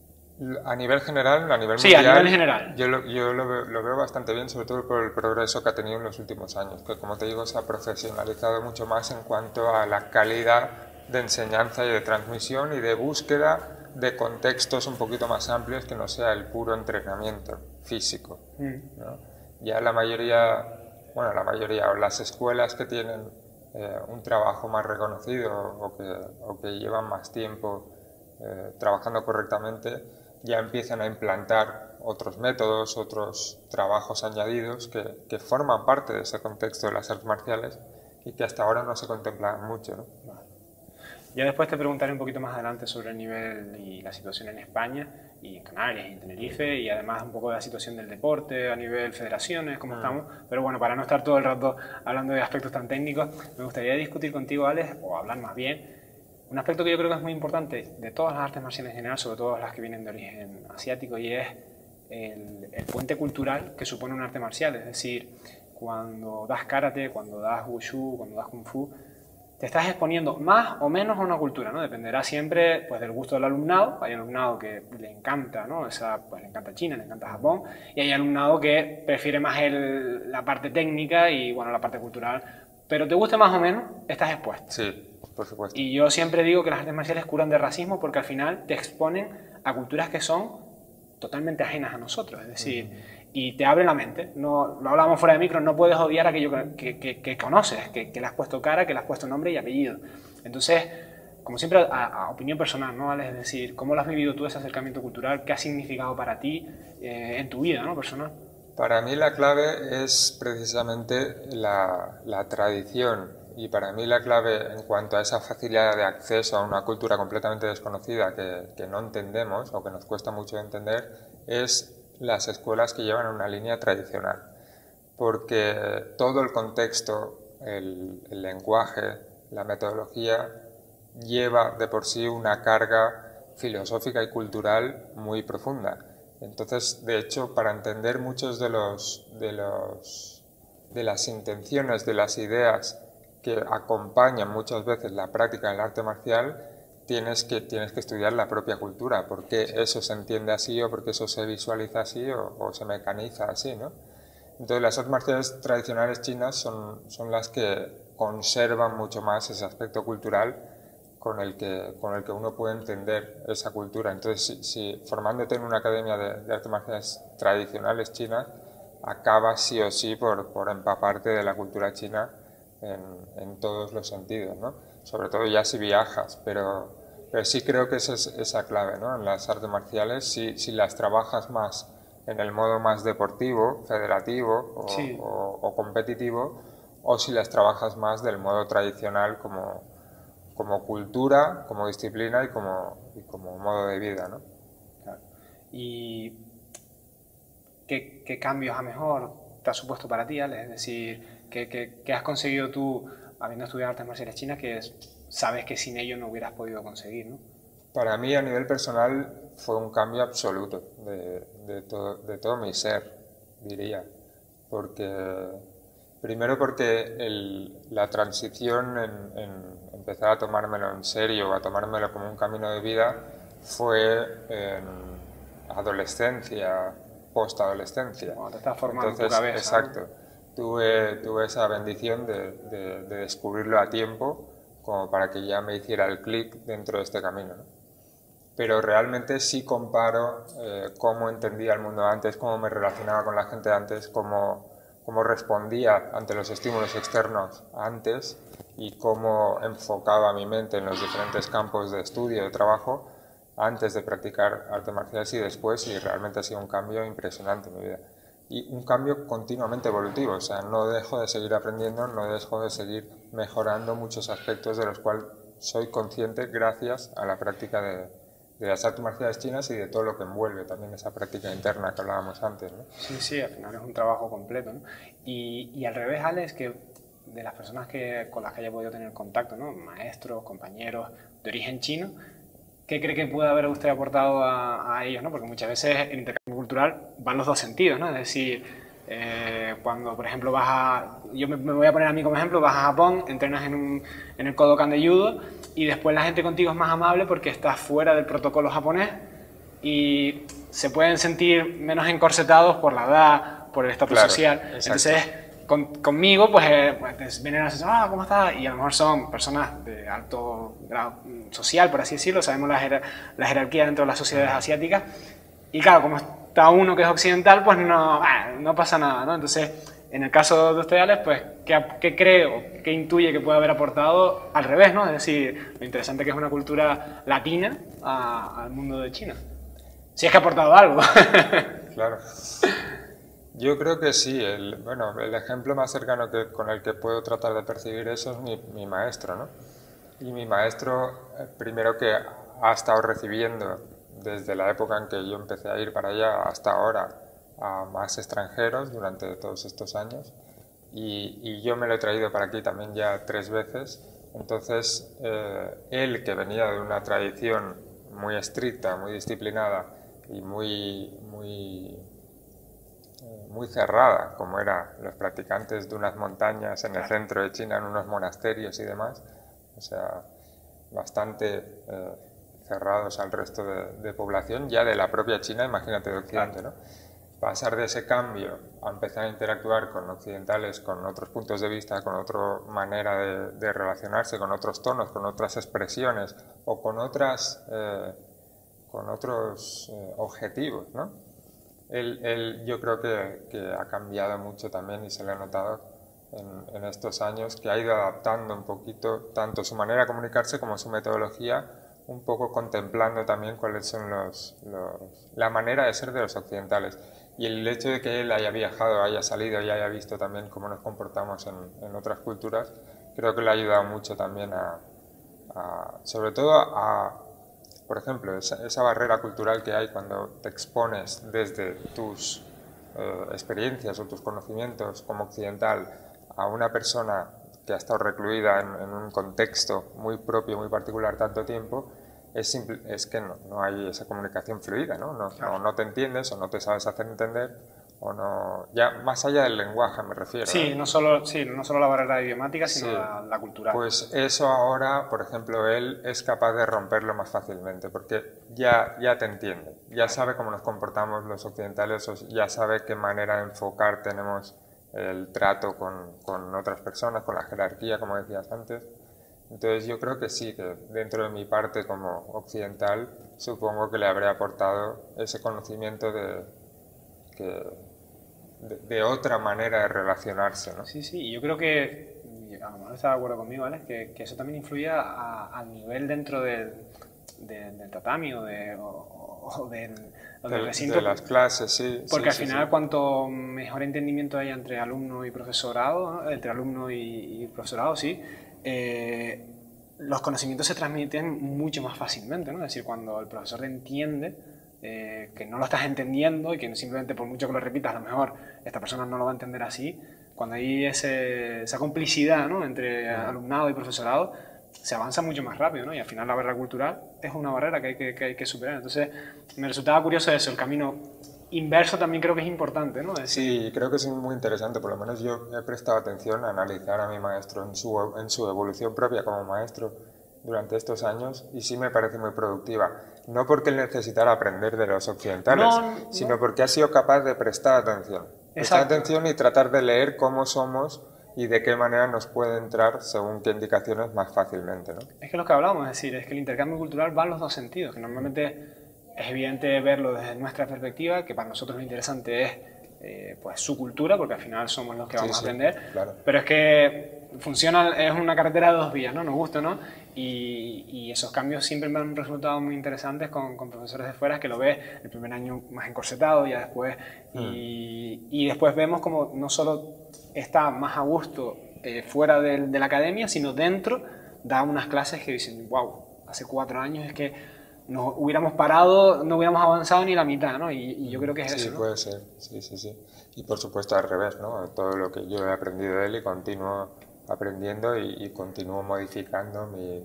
A nivel general, a nivel Sí, a mundial, nivel general. yo, lo, yo lo, veo, lo veo bastante bien, sobre todo por el progreso que ha tenido en los últimos años, que como te digo se ha profesionalizado mucho más en cuanto a la calidad de enseñanza y de transmisión y de búsqueda de contextos un poquito más amplios que no sea el puro entrenamiento físico, Mm. ¿no? Ya la mayoría, bueno, la mayoría o las escuelas que tienen eh, un trabajo más reconocido o que, o que llevan más tiempo eh, trabajando correctamente, ya empiezan a implantar otros métodos, otros trabajos añadidos que, que forman parte de ese contexto de las artes marciales y que hasta ahora no se contemplaban mucho, ¿no? Ya después te preguntaré un poquito más adelante sobre el nivel y la situación en España y en Canarias y en Tenerife y además un poco de la situación del deporte a nivel federaciones, cómo estamos. Pero bueno, para no estar todo el rato hablando de aspectos tan técnicos, me gustaría discutir contigo, Alex, o hablar más bien, un aspecto que yo creo que es muy importante de todas las artes marciales en general, sobre todo las que vienen de origen asiático, y es el, el puente cultural que supone un arte marcial. Es decir, cuando das karate, cuando das wushu, cuando das kung fu, te estás exponiendo más o menos a una cultura, ¿no? Dependerá siempre pues, del gusto del alumnado. Hay alumnado que le encanta, ¿no? Esa, pues, le encanta China, le encanta Japón, y hay alumnado que prefiere más el, la parte técnica y bueno, la parte cultural. Pero te guste más o menos, estás expuesto. Sí, por supuesto. Y yo siempre digo que las artes marciales curan de racismo porque al final te exponen a culturas que son totalmente ajenas a nosotros, es decir, uh-huh. y te abre la mente. No, lo hablábamos fuera de micro, no puedes odiar aquello que, que, que conoces, que, que le has puesto cara, que le has puesto nombre y apellido. Entonces, como siempre, a, a opinión personal, ¿no? Es decir, ¿cómo lo has vivido tú ese acercamiento cultural? ¿Qué ha significado para ti eh, en tu vida, ¿no? Personal? Para mí la clave es precisamente la, la tradición. Y para mí la clave en cuanto a esa facilidad de acceso a una cultura completamente desconocida que, que no entendemos o que nos cuesta mucho entender es las escuelas que llevan una línea tradicional. Porque todo el contexto, el, el lenguaje, la metodología lleva de por sí una carga filosófica y cultural muy profunda. Entonces, de hecho, para entender muchos de los, de los de las intenciones, de las ideas que acompañan muchas veces la práctica del arte marcial, tienes que, tienes que estudiar la propia cultura, por qué eso se entiende así o por qué eso se visualiza así o, o se mecaniza así, ¿no? Entonces las artes marciales tradicionales chinas son, son las que conservan mucho más ese aspecto cultural con el que, con el que uno puede entender esa cultura. Entonces, si, si formándote en una academia de, de artes marciales tradicionales chinas, acabas sí o sí por, por empaparte de la cultura china En, en todos los sentidos, ¿no? Sobre todo ya si viajas, pero, pero sí creo que esa es esa clave, ¿no? En las artes marciales, si, si las trabajas más en el modo más deportivo, federativo o, sí. o, o competitivo, o si las trabajas más del modo tradicional como, como cultura, como disciplina y como, y como modo de vida, ¿no? Claro. ¿Y qué, qué cambios a mejor te ha supuesto para ti, Ale? Es decir, ¿Qué, qué, ¿qué has conseguido tú habiendo estudiado artes marciales chinas que es, sabes que sin ello no hubieras podido conseguir, ¿no? Para mí, a nivel personal, fue un cambio absoluto de, de, todo, de todo mi ser. diría, porque primero porque el, la transición en, en empezar a tomármelo en serio, a tomármelo como un camino de vida, fue en adolescencia, postadolescencia. Cuando te estás formando Entonces, tu cabeza. exacto, ¿no? tuve, tuve esa bendición de, de, de descubrirlo a tiempo como para que ya me hiciera el clic dentro de este camino, ¿no? Pero realmente sí comparo eh, cómo entendía el mundo antes, cómo me relacionaba con la gente antes, cómo, cómo respondía ante los estímulos externos antes y cómo enfocaba mi mente en los diferentes campos de estudio, de trabajo, antes de practicar artes marciales y después, y realmente ha sido un cambio impresionante en mi vida. Y un cambio continuamente evolutivo, o sea, no dejo de seguir aprendiendo, no dejo de seguir mejorando muchos aspectos de los cuales soy consciente gracias a la práctica de, de las artes marciales chinas y de todo lo que envuelve también esa práctica interna que hablábamos antes, ¿no? Sí, sí, al final es un trabajo completo, ¿no? Y, y al revés, Alex, que de las personas que, con las que haya podido tener contacto, ¿no? Maestros, compañeros de origen chino, ¿qué cree que puede haber usted aportado a, a ellos, ¿no? Porque muchas veces el intercambio cultural va en los dos sentidos, ¿no? Es decir, eh, cuando, por ejemplo, vas a... Yo me, me voy a poner a mí como ejemplo, vas a Japón, entrenas en, un, en el Kodokan de Judo y después la gente contigo es más amable porque estás fuera del protocolo japonés y se pueden sentir menos encorsetados por la edad, por el estatus Claro, social. exacto. Entonces, con, conmigo, pues, eh, pues vienen a decir, ah, ¿cómo estás? Y a lo mejor son personas de alto grado social, por así decirlo, sabemos la, jerar la jerarquía dentro de las sociedades asiáticas. Y claro, como está uno que es occidental, pues no, ah, no pasa nada, ¿no? Entonces, en el caso de usted, Alex, pues, ¿qué, qué cree o qué intuye que puede haber aportado al revés, ¿no? Es decir, lo interesante que es una cultura latina a, al mundo de China. Si es que ha aportado algo. Claro. Yo creo que sí. El, bueno, el ejemplo más cercano que, con el que puedo tratar de percibir eso es mi, mi maestro, ¿no? Y mi maestro, primero que ha estado recibiendo desde la época en que yo empecé a ir para allá hasta ahora a más extranjeros durante todos estos años y, y yo me lo he traído para aquí también ya tres veces. Entonces, eh, él que venía de una tradición muy estricta, muy disciplinada y muy, muy, eh, muy cerrada, como eran los practicantes de unas montañas en el centro de China, en unos monasterios y demás, o sea, bastante eh, cerrados al resto de, de población, ya de la propia China, imagínate, de Occidente, ¿no? Pasar de ese cambio a empezar a interactuar con occidentales, con otros puntos de vista, con otra manera de, de relacionarse, con otros tonos, con otras expresiones o con, otras, eh, con otros eh, objetivos, ¿no? Él, él yo creo que, que ha cambiado mucho también y se le ha notado en, en estos años que ha ido adaptando un poquito tanto su manera de comunicarse como su metodología, un poco contemplando también cuáles son los, los, la manera de ser de los occidentales. Y el hecho de que él haya viajado, haya salido y haya visto también cómo nos comportamos en, en otras culturas, creo que le ha ayudado mucho también a, a sobre todo a, por ejemplo, esa, esa barrera cultural que hay cuando te expones desde tus eh, experiencias o tus conocimientos como occidental a una persona que ha estado recluida en, en un contexto muy propio, muy particular tanto tiempo, es, simple, es que no, no hay esa comunicación fluida, ¿no? No, Claro. no, no te entiendes o no te sabes hacer entender o no... Ya más allá del lenguaje me refiero. Sí, ¿eh? no solo, sí, no solo la barrera idiomática, sino Sí. la, la cultural. Pues eso ahora, por ejemplo, él es capaz de romperlo más fácilmente, porque ya, ya te entiende, ya sabe cómo nos comportamos los occidentales, ya sabe qué manera de enfocar tenemos el trato con, con otras personas, con la jerarquía, como decías antes. Entonces yo creo que sí, que dentro de mi parte como occidental, supongo que le habré aportado ese conocimiento de, que, de, de otra manera de relacionarse, ¿no? Sí, sí, y yo creo que, a lo mejor está de acuerdo conmigo, ¿vale? Que, que eso también influye a- al nivel dentro del, de- del tatami o, de, o, o del, o del De, recinto. de las clases, sí. Porque sí, al sí, final, sí. cuanto mejor entendimiento haya entre alumno y profesorado, ¿no? Entre alumno y, y profesorado, sí, eh, los conocimientos se transmiten mucho más fácilmente, ¿no? Es decir, cuando el profesor entiende eh, que no lo estás entendiendo y que simplemente por mucho que lo repitas, a lo mejor esta persona no lo va a entender así, cuando hay ese, esa complicidad, ¿no? Entre alumnado y profesorado, se avanza mucho más rápido, ¿no? Y al final la barrera cultural es una barrera que hay que, que, hay que superar. Entonces, me resultaba curioso eso, el camino inverso también creo que es importante, ¿no? Es decir, Sí, creo que es muy interesante, por lo menos yo he prestado atención a analizar a mi maestro en su, en su evolución propia como maestro durante estos años y sí me parece muy productiva. No porque él necesitara aprender de los occidentales, No, sino no. porque ha sido capaz de prestar atención. Prestar Exacto. atención y tratar de leer cómo somos y de qué manera nos puede entrar según qué indicaciones más fácilmente, ¿no? Es que lo que hablamos, es decir, es que el intercambio cultural va en los dos sentidos, que normalmente es evidente verlo desde nuestra perspectiva, que para nosotros lo interesante es eh, pues su cultura, porque al final somos los que Sí, vamos sí, a aprender, claro. pero es que funciona, es una carretera de dos vías, ¿no? Nos gusta, ¿no? Y, y esos cambios siempre me han resultado muy interesantes con, con profesores de fuera que lo ves el primer año más encorsetado, ya después, Mm. y, y después vemos como no solo está más a gusto eh, fuera de, de la academia, sino dentro, da unas clases que dicen, wow, hace cuatro años es que nos hubiéramos parado, no hubiéramos avanzado ni la mitad, ¿no? Y, y yo creo que es Sí, eso, ¿no? puede ser, sí, sí, sí. Y por supuesto al revés, ¿no? Todo lo que yo he aprendido de él y continúo aprendiendo y, y continúo modificando mi,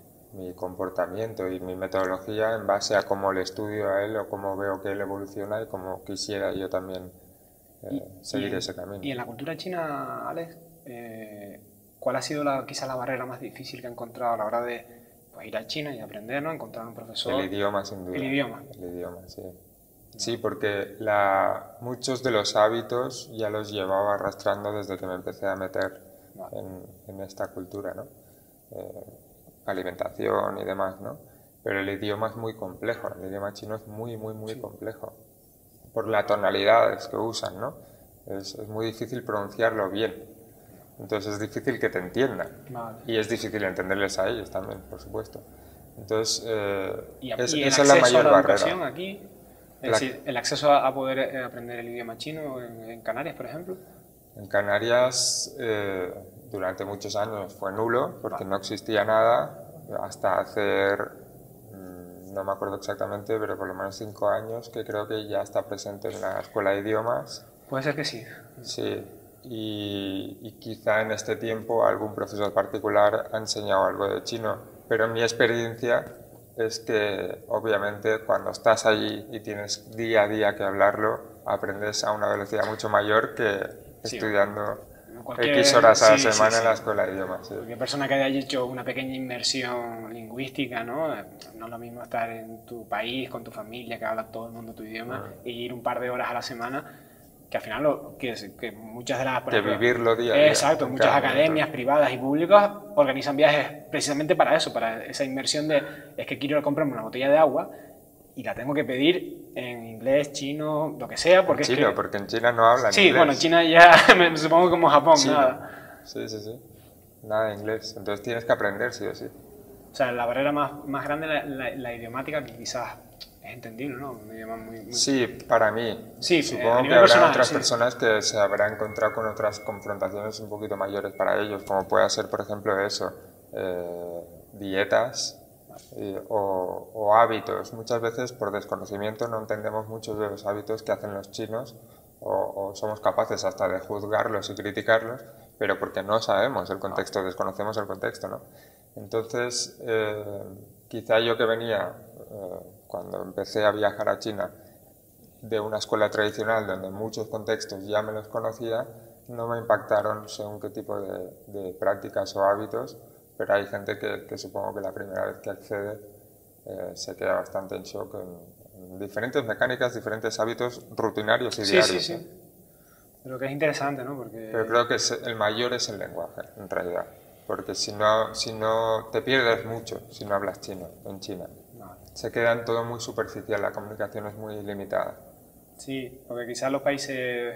mi comportamiento y mi metodología en base a cómo le estudio a él o cómo veo que él evoluciona y cómo quisiera yo también eh, Y, seguir y en, ese camino. y en la cultura china, Alex, eh, ¿cuál ha sido la, quizás la barrera más difícil que ha encontrado a la hora de pues, ir a China y aprender, ¿no? Encontrar un profesor. El idioma, sin duda. El idioma. El idioma, sí. Sí, porque la, muchos de los hábitos ya los llevaba arrastrando desde que me empecé a meter Vale. en, en esta cultura, ¿no? Eh, alimentación y demás, ¿no? Pero el idioma es muy complejo, el idioma chino es muy, muy, muy Sí. complejo. Por las tonalidades que usan, ¿no? Es, es muy difícil pronunciarlo bien. Entonces es difícil que te entiendan. Vale. Y es difícil entenderles a ellos también, por supuesto. Entonces, eh, Y, a- es, y el esa es la acceso mayor a la barrera. educación aquí, es La- decir, el acceso a, a poder eh, aprender el idioma chino en, en Canarias, por ejemplo. En Canarias, eh, durante muchos años fue nulo, porque Vale. no existía nada, hasta hacer, mm, no me acuerdo exactamente, pero por lo menos cinco años, que creo que ya está presente en la Escuela de Idiomas. Puede ser que sí. Sí, y, y quizá en este tiempo algún profesor particular ha enseñado algo de chino, pero mi experiencia es que obviamente cuando estás allí y tienes día a día que hablarlo, aprendes a una velocidad mucho mayor que Sí, estudiando cualquier- X horas a la sí, sí, semana sí. en la escuela de idiomas. Sí. Cualquier persona que haya hecho una pequeña inmersión lingüística, ¿no? No es lo mismo estar en tu país, con tu familia, que habla todo el mundo tu idioma, Ah. e ir un par de horas a la semana, que al final lo, que, es- que muchas de las... por Que ejemplo, vivirlo día a día, Exacto, en muchas cada academias momento. privadas y públicas organizan viajes precisamente para eso, para esa inmersión de, es que quiero comprarme una botella de agua y la tengo que pedir en inglés, chino, lo que sea, porque Chino, es que... porque en China no hablan Sí, inglés. bueno, China ya, me supongo como Japón, Chino. nada. Sí, sí, sí. Nada de inglés. Entonces tienes que aprender, sí o sí. O sea, la barrera más, más grande es la, la, la idiomática, que quizás es entendible, ¿no? Un idioma muy... muy- Sí, para mí. Sí, eh, a Supongo que nivel habrá personal, otras sí. personas que se habrán encontrado con otras confrontaciones un poquito mayores para ellos, como pueda ser, por ejemplo, eso, eh, dietas eh, o, o hábitos. Muchas veces, por desconocimiento, no entendemos muchos de los hábitos que hacen los chinos o, o somos capaces hasta de juzgarlos y criticarlos, pero porque no sabemos el contexto, desconocemos el contexto, ¿no? Entonces, eh, quizá yo que venía, eh, cuando empecé a viajar a China, de una escuela tradicional donde muchos contextos ya me los conocía, no me impactaron según qué tipo de, de prácticas o hábitos, pero hay gente que, que supongo que la primera vez que accede eh, se queda bastante en shock en, en diferentes mecánicas, diferentes hábitos rutinarios y Sí, diarios. sí, ¿eh? sí. Pero que es interesante, ¿no? Porque... Pero creo que es- el mayor es el lenguaje, en realidad, porque si no, si no te pierdes mucho si no hablas chino en China. Vale. Se queda en todo muy superficial, la comunicación es muy limitada. Sí, porque quizás los países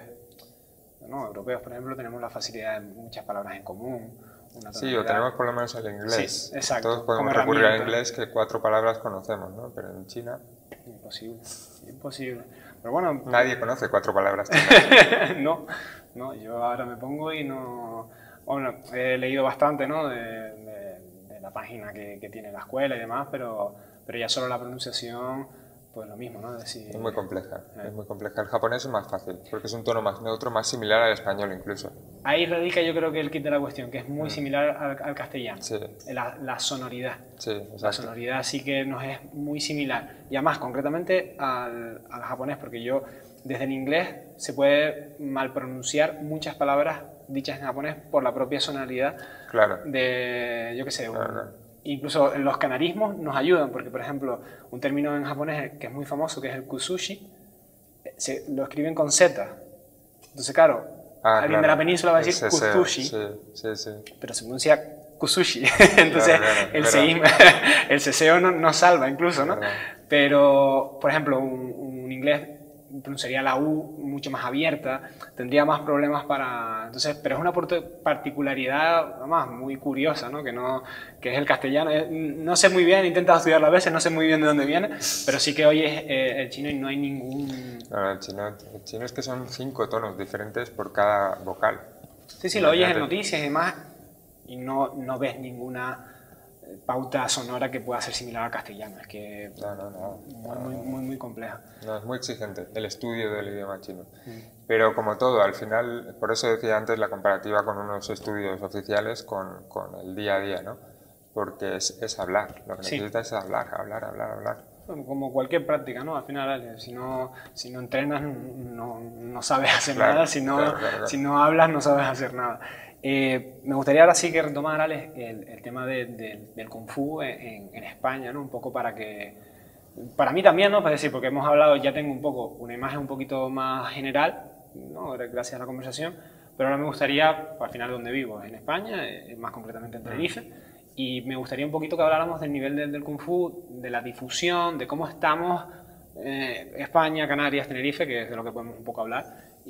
no, europeos, por ejemplo, tenemos la facilidad de muchas palabras en común. Una Sí, o tonalidad. tenemos por lo menos el inglés. Sí, exacto, Todos podemos como recurrir al herramienta. inglés que cuatro palabras conocemos, ¿no? Pero en China Imposible, imposible. Pero bueno, nadie conoce cuatro palabras chinas. no, no, yo ahora me pongo y no... Bueno, he leído bastante, ¿no? De, de- de la página que, que tiene la escuela y demás, pero, pero ya solo la pronunciación, pues lo mismo, ¿no? Es decir, Es muy compleja, Eh. es muy compleja. El japonés es más fácil, porque es un tono más neutro, más similar al español incluso. ahí radica yo creo que el kit de la cuestión, que es muy similar al, al castellano. Sí. La, la sonoridad. Sí, La exacto. sonoridad sí que nos es muy similar. Y además, concretamente al, al japonés, porque yo desde el inglés se puede mal pronunciar muchas palabras dichas en japonés por la propia sonoridad Claro. de, yo qué sé, Claro, un- claro. incluso los canarismos nos ayudan, porque por ejemplo, un término en japonés que es muy famoso, que es el kusushi, se, lo escriben con Z. Entonces, claro, Ah, alguien de claro. la península va a decir Ese- ese- kusushi, Sí, sí, sí. pero se pronuncia kusushi. Entonces, Claro, claro, el, verdad. seísmo- el ceseo no, no salva incluso, ¿no? Verdad. Pero, por ejemplo, un, un inglés pronunciaría la U mucho más abierta, tendría más problemas para... Entonces, pero es una porte- particularidad, además, muy curiosa, ¿no? Que, no, que es el castellano. Eh, No sé muy bien, he intentado estudiarlo a veces, no sé muy bien de dónde viene, pero sí que hoy es eh, el chino y no hay ningún... No, el chino, el chino es que son cinco tonos diferentes por cada vocal. Sí, sí, lo oyes en Imagínate. noticias y demás, y no, no ves ninguna eh, pauta sonora que pueda ser similar al castellano. Es que No, no, no. muy, muy, muy, muy compleja. No, es muy exigente el estudio del idioma chino. Mm. Pero como todo, al final, por eso decía antes la comparativa con unos estudios oficiales con, con el día a día, ¿no? Porque es, es hablar, lo que Sí. necesitas es hablar, hablar, hablar, hablar. Bueno, como cualquier práctica, ¿no? Al final, Ale, si no, si no entrenas, no, no sabes hacer Claro, nada. Si no, claro, claro, claro. si no hablas, no sabes hacer nada. Eh, me gustaría ahora sí que retomar, Ale, el, el tema de- de- del Kung Fu en, en España, ¿no? Un poco para que... Para mí también, ¿no? Para decir, porque hemos hablado, ya tengo un poco una imagen un poquito más general, ¿no? Gracias a la conversación, pero ahora me gustaría, al final donde vivo, en España, eh, más concretamente en Tenerife, y me gustaría un poquito que habláramos del nivel del, del Kung Fu, de la difusión, de cómo estamos, eh, España, Canarias, Tenerife, que es de lo que podemos un poco hablar,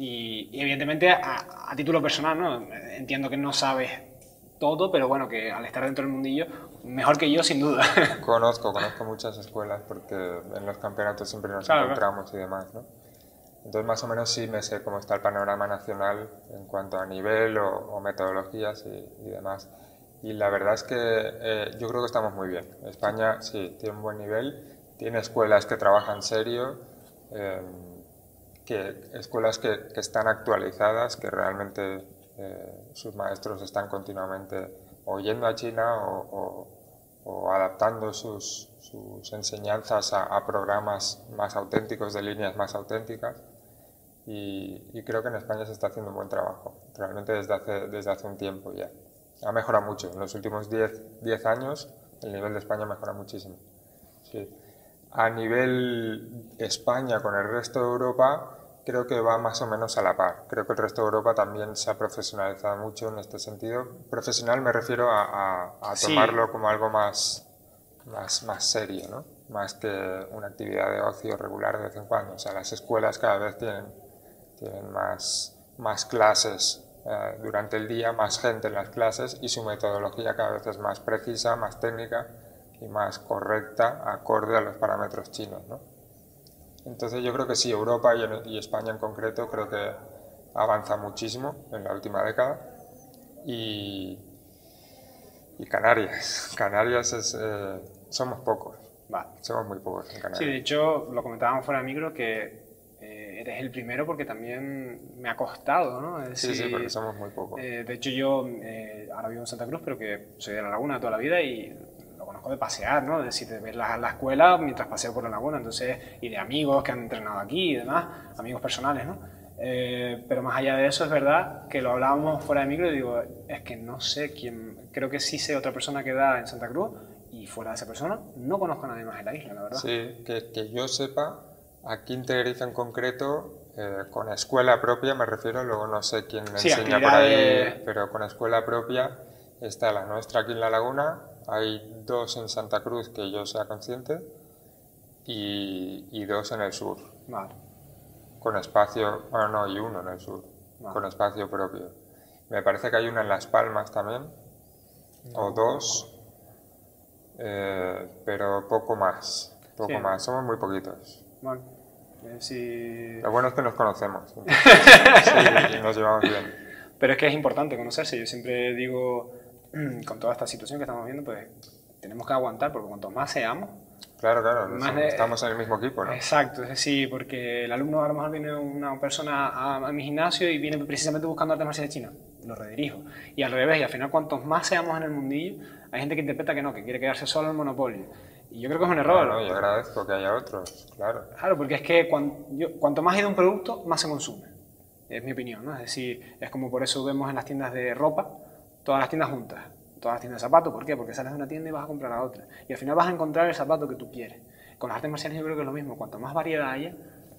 y, y evidentemente a, a título personal, ¿no? Entiendo que no sabes todo, pero bueno, que al estar dentro del mundillo, mejor que yo, sin duda. Conozco, conozco muchas escuelas porque en los campeonatos siempre nos Claro, encontramos y demás, ¿no? Entonces más o menos sí me sé cómo está el panorama nacional en cuanto a nivel o, o metodologías y, y demás. Y la verdad es que eh, yo creo que estamos muy bien. España sí, tiene un buen nivel, tiene escuelas que trabajan serio, eh, que, escuelas que, que están actualizadas, que realmente eh, sus maestros están continuamente o yendo a China o, o, o adaptando sus, sus enseñanzas a, a programas más auténticos, de líneas más auténticas. Y, y creo que en España se está haciendo un buen trabajo, realmente desde hace, desde hace un tiempo ya. Ha mejorado mucho, en los últimos diez años el nivel de España mejora muchísimo. Sí. A nivel España con el resto de Europa, creo que va más o menos a la par. Creo que el resto de Europa también se ha profesionalizado mucho en este sentido. Profesional me refiero a, a, a tomarlo Sí. como algo más, más, más serio, ¿no? Más que una actividad de ocio regular de vez en cuando. O sea, las escuelas cada vez tienen, tienen más, más clases eh, durante el día, más gente en las clases y su metodología cada vez es más precisa, más técnica y más correcta, acorde a los parámetros chinos, ¿no? Entonces yo creo que sí, Europa y, y España en concreto creo que avanza muchísimo en la última década y, y Canarias, Canarias es, eh, somos pocos, Vale. somos muy pocos en Canarias. Sí, de hecho, lo comentábamos fuera del micro que eh, eres el primero porque también me ha costado, ¿no? Es Sí, decir, sí, porque somos muy pocos. eh, de hecho, yo eh, ahora vivo en Santa Cruz, pero que soy de la Laguna toda la vida y lo conozco de pasear, ¿no? Es decir, de ver la, la escuela mientras paseo por la Laguna, entonces, y de amigos que han entrenado aquí y demás, amigos personales, ¿no? Eh, pero más allá de eso, es verdad que lo hablábamos fuera de micro y digo, es que no sé quién, creo que sí sé otra persona que da en Santa Cruz y fuera de esa persona no conozco a nadie más en la isla, la verdad. Sí, que, que yo sepa, aquí en Tenerife en concreto, eh, con escuela propia me refiero, luego no sé quién Sí, enseña por ahí, actividades- pero con escuela propia está la nuestra aquí en La Laguna, hay dos en Santa Cruz que yo sea consciente y, y dos en el sur, Vale. con espacio, bueno no, y uno en el sur, Vale. con espacio propio. Me parece que hay una en Las Palmas también, o dos, eh, pero poco más, poco Sí. más, somos muy poquitos. Bueno, eh, sí. Lo bueno es que nos conocemos. Sí, y nos llevamos bien. Pero es que es importante conocerse. Yo siempre digo, con toda esta situación que estamos viendo, pues tenemos que aguantar, porque cuanto más seamos... Claro, claro, Más de- estamos en el mismo equipo, ¿no? Exacto, es decir, porque el alumno a lo mejor viene una persona a, a mi gimnasio y viene precisamente buscando artes marciales chinas, lo redirijo. Y al revés, y al final cuantos más seamos en el mundillo, hay gente que interpreta que no, que quiere quedarse solo en el monopolio. Y yo creo que es un error. No, no, yo agradezco que haya otros, claro. Claro, porque es que cuan- yo- cuanto más hay de un producto, más se consume. Es mi opinión, ¿no? Es decir, es como por eso vemos en las tiendas de ropa, todas las tiendas juntas, todas las tiendas de zapatos. ¿Por qué? Porque sales de una tienda y vas a comprar a otra. Y al final vas a encontrar el zapato que tú quieres. Con las artes marciales yo creo que es lo mismo. Cuanto más variedad haya,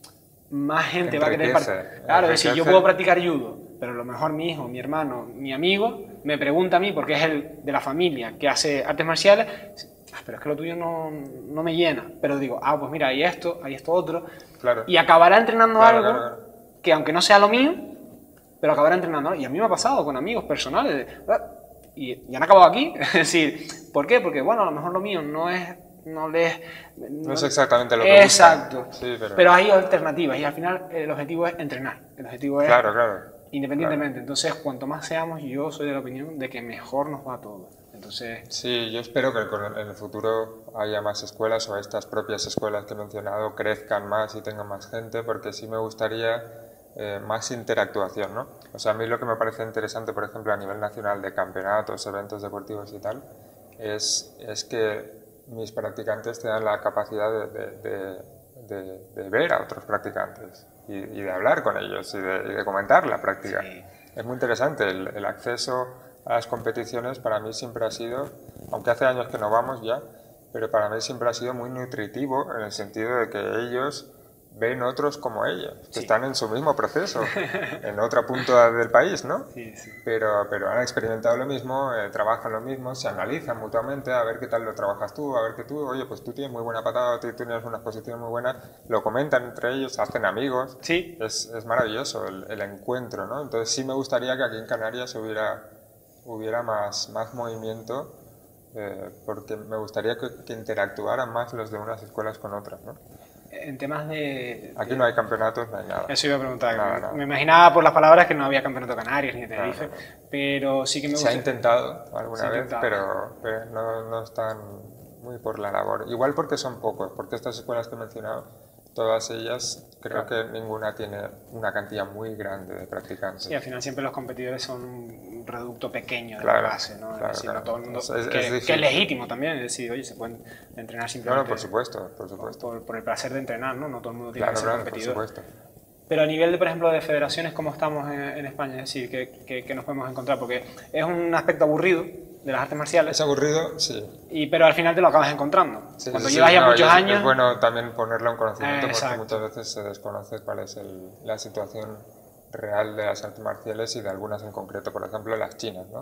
más gente va a querer Enriquece, practicar. Claro, es decir, yo enriquece. puedo practicar judo, pero a lo mejor mi hijo, mi hermano, mi amigo me pregunta a mí, porque es el de la familia que hace artes marciales, "Ah, pero es que lo tuyo no, no me llena". Pero digo, ah, pues mira, hay esto, hay esto otro. Claro. Y acabará entrenando Claro, algo claro, claro. que aunque no sea lo mío, pero acabará entrenando. Y a mí me ha pasado con amigos personales. "Ah", Y, y han acabado aquí. Es decir, ¿por qué? Porque, bueno, a lo mejor lo mío no es... No, les, No es exactamente lo que Exacto. buscan. Sí, pero- pero hay alternativas y al final el objetivo es entrenar. El objetivo es Claro, claro. independientemente. Entonces, cuanto más seamos, yo soy de la opinión de que mejor nos va todo. Entonces, Sí, yo espero que con el- en el futuro haya más escuelas o estas propias escuelas que he mencionado crezcan más y tengan más gente, porque sí me gustaría eh, más interactuación, ¿no? O sea, a mí lo que me parece interesante, por ejemplo, a nivel nacional de campeonatos, eventos deportivos y tal, es, es que mis practicantes tengan la capacidad de, de- de- de- de ver a otros practicantes y, y de hablar con ellos y de, y de comentar la práctica. Sí. Es muy interesante el, el acceso a las competiciones. Para mí siempre ha sido, aunque hace años que no vamos ya, pero para mí siempre ha sido muy nutritivo en el sentido de que ellos ven otros como ellos, que Sí. están en su mismo proceso, en otra punta del país, ¿no? sí, sí. Pero, pero han experimentado lo mismo, eh, trabajan lo mismo, se analizan mutuamente, a ver qué tal lo trabajas tú, a ver que tú, oye, pues tú tienes muy buena patada, tú tienes unas posiciones muy buenas, lo comentan entre ellos, hacen amigos. Sí. Es, es maravilloso el, el encuentro, ¿no? Entonces sí me gustaría que aquí en Canarias hubiera, hubiera más, más movimiento, eh, porque me gustaría que, que interactuaran más los de unas escuelas con otras, ¿no? En temas de... Aquí de- no hay campeonatos, no hay nada. Eso iba a preguntar. Nada, nada. Me imaginaba por las palabras que no había campeonato Canarias ni de Tenerife, No, no, no. pero sí que me Se gusta. ha intentado alguna Se ha vez, intentado. pero, pero no, no están muy por la labor. Igual porque son pocos, porque estas escuelas que he mencionado, todas ellas, creo Claro. que ninguna tiene una cantidad muy grande de practicantes. Sí, al final siempre los competidores son un reducto pequeño de Claro, la base, ¿no? claro, es decir, claro. no todo el mundo... Es- es- que, es que es difícil. legítimo también, es decir, oye, se pueden entrenar No, simplemente... no, por supuesto, por supuesto. Por, por el placer de entrenar, ¿no? No todo el mundo tiene Claro, que ser claro, por competidor. supuesto. Pero a nivel de, por ejemplo, de federaciones, ¿cómo estamos en, en España? Es decir, ¿qué, qué, qué nos podemos encontrar? Porque es un aspecto aburrido de las artes marciales, ¿Es aburrido? Sí. y, pero al final te lo acabas encontrando. Sí, Cuando sí, llevas sí, ya no, y muchos es, años... es bueno también ponerlo en conocimiento Eh, porque exacto. muchas veces se desconoce cuál es el- la situación real de las artes marciales y de algunas en concreto, por ejemplo las chinas, ¿no?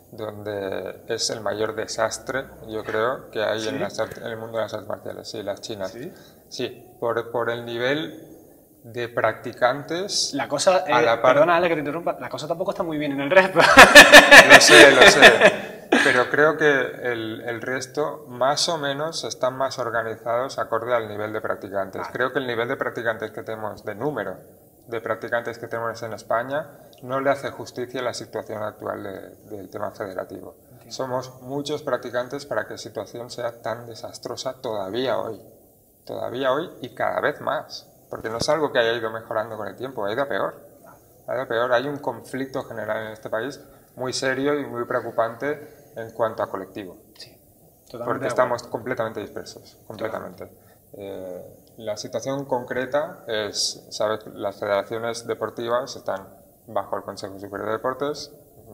Donde es el mayor desastre, yo creo, que hay ¿Sí? en, las art- en el mundo de las artes marciales, sí, las chinas. ¿Sí? Sí, por, por el nivel de practicantes. La cosa, a eh, la par- perdona Ale que te interrumpa, la cosa tampoco está muy bien en el resto. Lo sé, lo sé. Pero creo que el, el resto más o menos están más organizados acorde al nivel de practicantes. Vale. Creo que el nivel de practicantes que tenemos, de número de practicantes que tenemos en España, no le hace justicia a la situación actual de- del tema federativo. Somos muchos practicantes para que la situación sea tan desastrosa todavía hoy. Todavía hoy y cada vez más. Porque no es algo que haya ido mejorando con el tiempo, ha ido a peor. Ha ido a peor. Hay un conflicto general en este país muy serio y muy preocupante en cuanto a colectivo. Sí, totalmente Porque de estamos completamente dispersos, completamente. Eh, la situación concreta es, sabes, las federaciones deportivas están bajo el Consejo Superior de Deportes,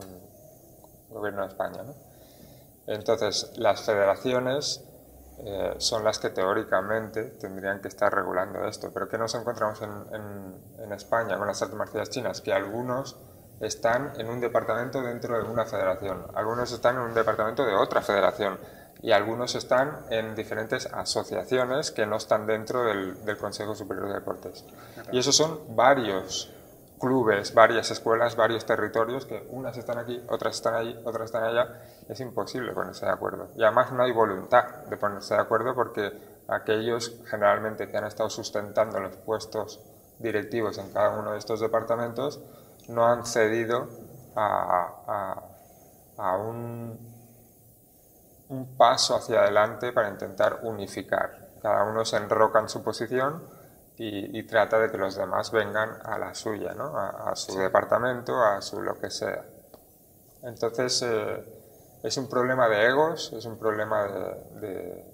mm, Gobierno de España, ¿no? Entonces, las federaciones eh, son las que teóricamente tendrían que estar regulando esto. Pero ¿qué nos encontramos en, en, en España con las artes marciales chinas? Que algunos están en un departamento dentro de una federación, algunos están en un departamento de otra federación y algunos están en diferentes asociaciones que no están dentro del, del Consejo Superior de Deportes. Y esos son varios clubes, varias escuelas, varios territorios que unas están aquí, otras están allí, otras están allá. Es imposible ponerse de acuerdo. Y además no hay voluntad de ponerse de acuerdo porque aquellos generalmente que han estado sustentando los puestos directivos en cada uno de estos departamentos no han cedido a, a, a un, un paso hacia adelante para intentar unificar. Cada uno se enroca en su posición y, y trata de que los demás vengan a la suya, ¿no? a, a su Sí. departamento, a su lo que sea. Entonces eh, es un problema de egos, es un problema de, de,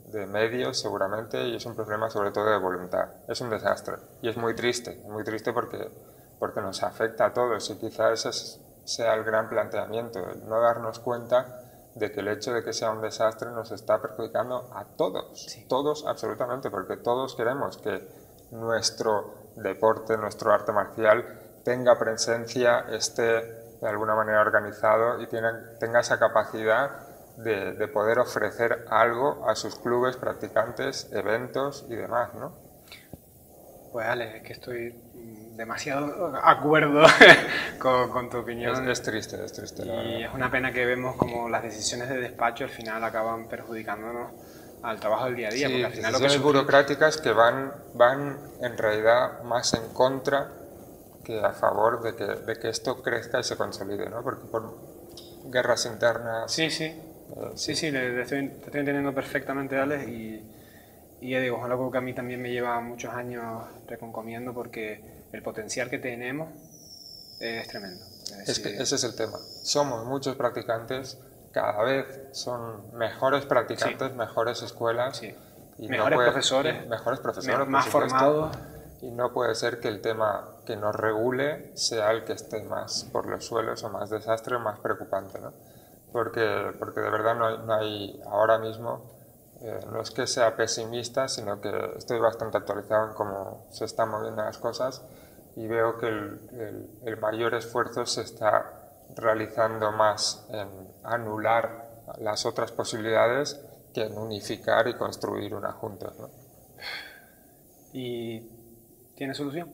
de medios seguramente y es un problema sobre todo de voluntad. Es un desastre y es muy triste, muy triste porque, porque nos afecta a todos y quizás ese sea el gran planteamiento, el no darnos cuenta de que el hecho de que sea un desastre nos está perjudicando a todos, sí. todos absolutamente, porque todos queremos que nuestro deporte, nuestro arte marcial tenga presencia, esté de alguna manera organizado y tiene, tenga esa capacidad de, de poder ofrecer algo a sus clubes, practicantes, eventos y demás, ¿no? Pues Ale, es que estoy demasiado de acuerdo con, con tu opinión. Es, es triste, es triste. Y es una pena que vemos como las decisiones de despacho al final acaban perjudicándonos al trabajo del día a día. Sí, porque al final decisiones lo que burocráticas que van, van en realidad más en contra que a favor de que, de que esto crezca y se consolide, ¿no? Porque por guerras internas... Sí, sí, eh, sí, sí, le, le estoy, te estoy entendiendo perfectamente, Alex, y, y ya digo, es algo que a mí también me lleva muchos años reconcomiendo porque el potencial que tenemos es tremendo. Es, decir, es que ese es el tema. Somos muchos practicantes, cada vez son mejores practicantes, sí. mejores escuelas, sí. y mejores, no puede, profesores, y mejores profesores, más formados. Y no puede ser que el tema que nos regule sea el que esté más por los suelos o más desastre o más preocupante, ¿no? Porque, porque de verdad no hay, no hay ahora mismo, eh, no es que sea pesimista, sino que estoy bastante actualizado en cómo se están moviendo las cosas y veo que el, el, el mayor esfuerzo se está realizando más en anular las otras posibilidades que en unificar y construir una junta, ¿no? Y ¿tiene solución?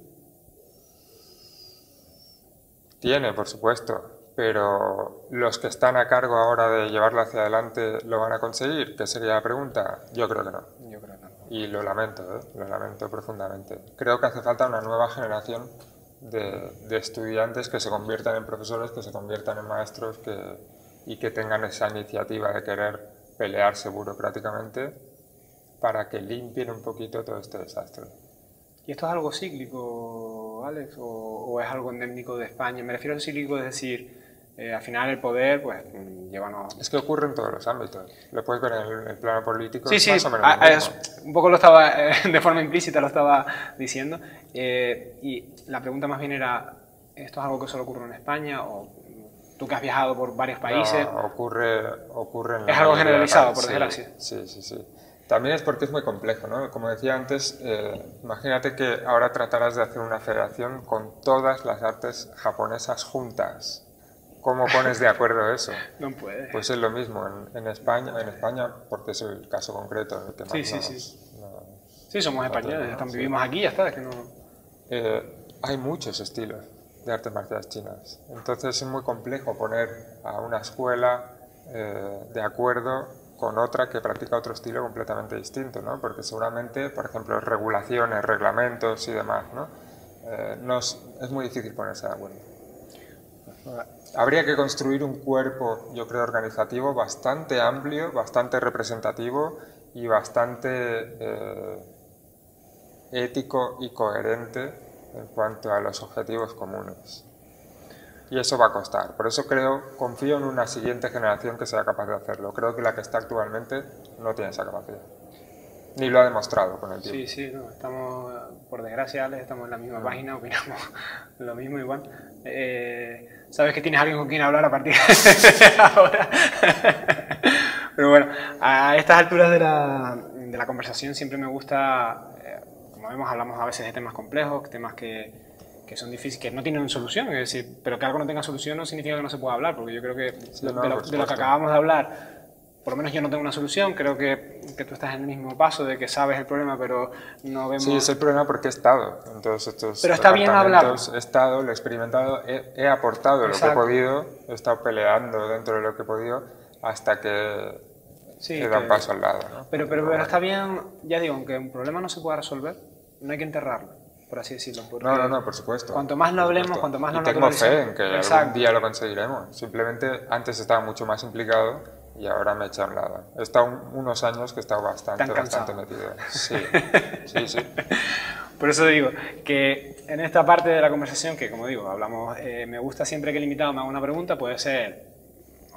Tiene, por supuesto, pero los que están a cargo ahora de llevarlo hacia adelante lo van a conseguir, ¿qué sería la pregunta? Yo creo que no. Yo creo que no. Y lo lamento, ¿eh? Lo lamento profundamente. Creo que hace falta una nueva generación de, de estudiantes que se conviertan en profesores, que se conviertan en maestros que, y que tengan esa iniciativa de querer pelearse burocráticamente para que limpien un poquito todo este desastre. ¿Y esto es algo cíclico, Alex, o, o es algo endémico de España? Me refiero a cíclico, es decir, eh, al final el poder, pues, llévanos... Es que ocurre en todos los ámbitos. Lo puedes ver en el, en el plano político, sí, es sí, más o menos a, lo mismo. Es, un poco lo estaba, eh, de forma implícita lo estaba diciendo. Eh, y la pregunta más bien era, ¿esto es algo que solo ocurre en España? ¿O tú que has viajado por varios países? No, ocurre, ocurre en la es algo generalizado, de por desgracia. Sí, sí, sí. También es porque es muy complejo, ¿no? Como decía antes, eh, imagínate que ahora tratarás de hacer una federación con todas las artes japonesas juntas. ¿Cómo pones de acuerdo eso? No puede. Pues es lo mismo en, en España, en España, porque es el caso concreto en el que más sí, sí, nos, sí. nos, sí, somos españoles, estamos, sí. Vivimos aquí, ya está. Es que no... eh, hay muchos estilos de artes marciales chinas, entonces es muy complejo poner a una escuela eh, de acuerdo con otra que practica otro estilo completamente distinto, ¿no? Porque seguramente, por ejemplo, regulaciones, reglamentos y demás, ¿no? Eh, nos, es muy difícil ponerse de acuerdo. Habría que construir un cuerpo, yo creo, organizativo bastante amplio, bastante representativo y bastante eh, ético y coherente en cuanto a los objetivos comunes. Y eso va a costar. Por eso creo, confío en una siguiente generación que sea capaz de hacerlo. Creo que la que está actualmente no tiene esa capacidad. Ni lo ha demostrado con el tiempo. Sí, sí, no, estamos, por desgracia, Alex, estamos en la misma página, opinamos lo mismo igual. Eh, Sabes que tienes alguien con quien hablar a partir de ahora. Pero bueno, a estas alturas de la, de la conversación siempre me gusta, eh, como vemos, hablamos a veces de temas complejos, temas que... que son difíciles, que no tienen solución, es decir, pero que algo no tenga solución no significa que no se pueda hablar, porque yo creo que sí, de, no, de, lo, de lo que acabamos de hablar, por lo menos yo no tengo una solución, creo que, que tú estás en el mismo paso de que sabes el problema, pero no vemos... Sí, es el problema porque he estado en todos estos pero está bien hablar. He estado, lo he experimentado, he, he aportado Exacto. lo que he podido, he estado peleando dentro de lo que he podido, hasta que sí, he dado un paso al lado, ¿no? Pero, pero, pero está bien, ya digo, aunque un problema no se pueda resolver, no hay que enterrarlo, por así decirlo. No, no, no, por supuesto. Cuanto más lo hablemos, cuanto más lo naturalizamos. Y tengo fe en que Exacto. algún día lo conseguiremos. Simplemente antes estaba mucho más implicado y ahora me he echado a un lado. He estado un, unos años que he estado bastante, bastante metido. Sí, sí, sí. Por eso digo que en esta parte de la conversación, que como digo, hablamos, eh, me gusta siempre que el invitado me haga una pregunta, puede ser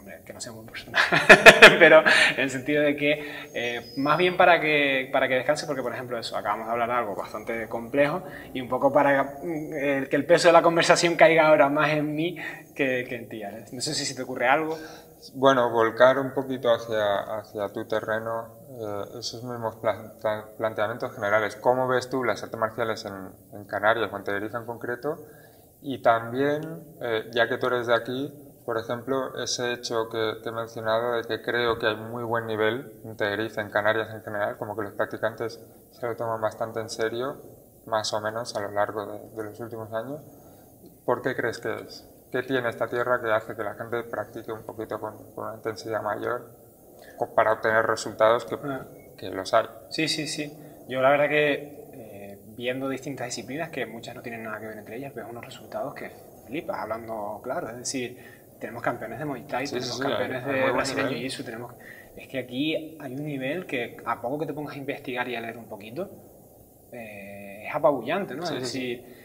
hombre, que no sea muy personal, pero en el sentido de que, eh, más bien para que, para que descanse, porque por ejemplo eso, acabamos de hablar de algo bastante complejo y un poco para eh, que el peso de la conversación caiga ahora más en mí que, que en ti, Alex. No sé si se te ocurre algo. Bueno, volcar un poquito hacia, hacia tu terreno, eh, esos mismos plan, plan, planteamientos generales. ¿Cómo ves tú las artes marciales en, en Canarias o en Tenerife en concreto? Y también, eh, ya que tú eres de aquí, por ejemplo, ese hecho que te he mencionado de que creo que hay muy buen nivel en Tenerife, en Canarias en general, como que los practicantes se lo toman bastante en serio, más o menos a lo largo de, de los últimos años. ¿Por qué crees que es? ¿Qué tiene esta tierra que hace que la gente practique un poquito con, con una intensidad mayor para obtener resultados que, que los hay? Sí, sí, sí. Yo la verdad que eh, viendo distintas disciplinas, que muchas no tienen nada que ver entre ellas, veo unos resultados que flipas, hablando claro. Es decir, tenemos campeones de Muay Thai, sí, tenemos sí, campeones hay, hay de brasileño Jiu-Jitsu, tenemos... Es que aquí hay un nivel que a poco que te pongas a investigar y a leer un poquito, eh, es apabullante, ¿no? Sí, es decir... Sí.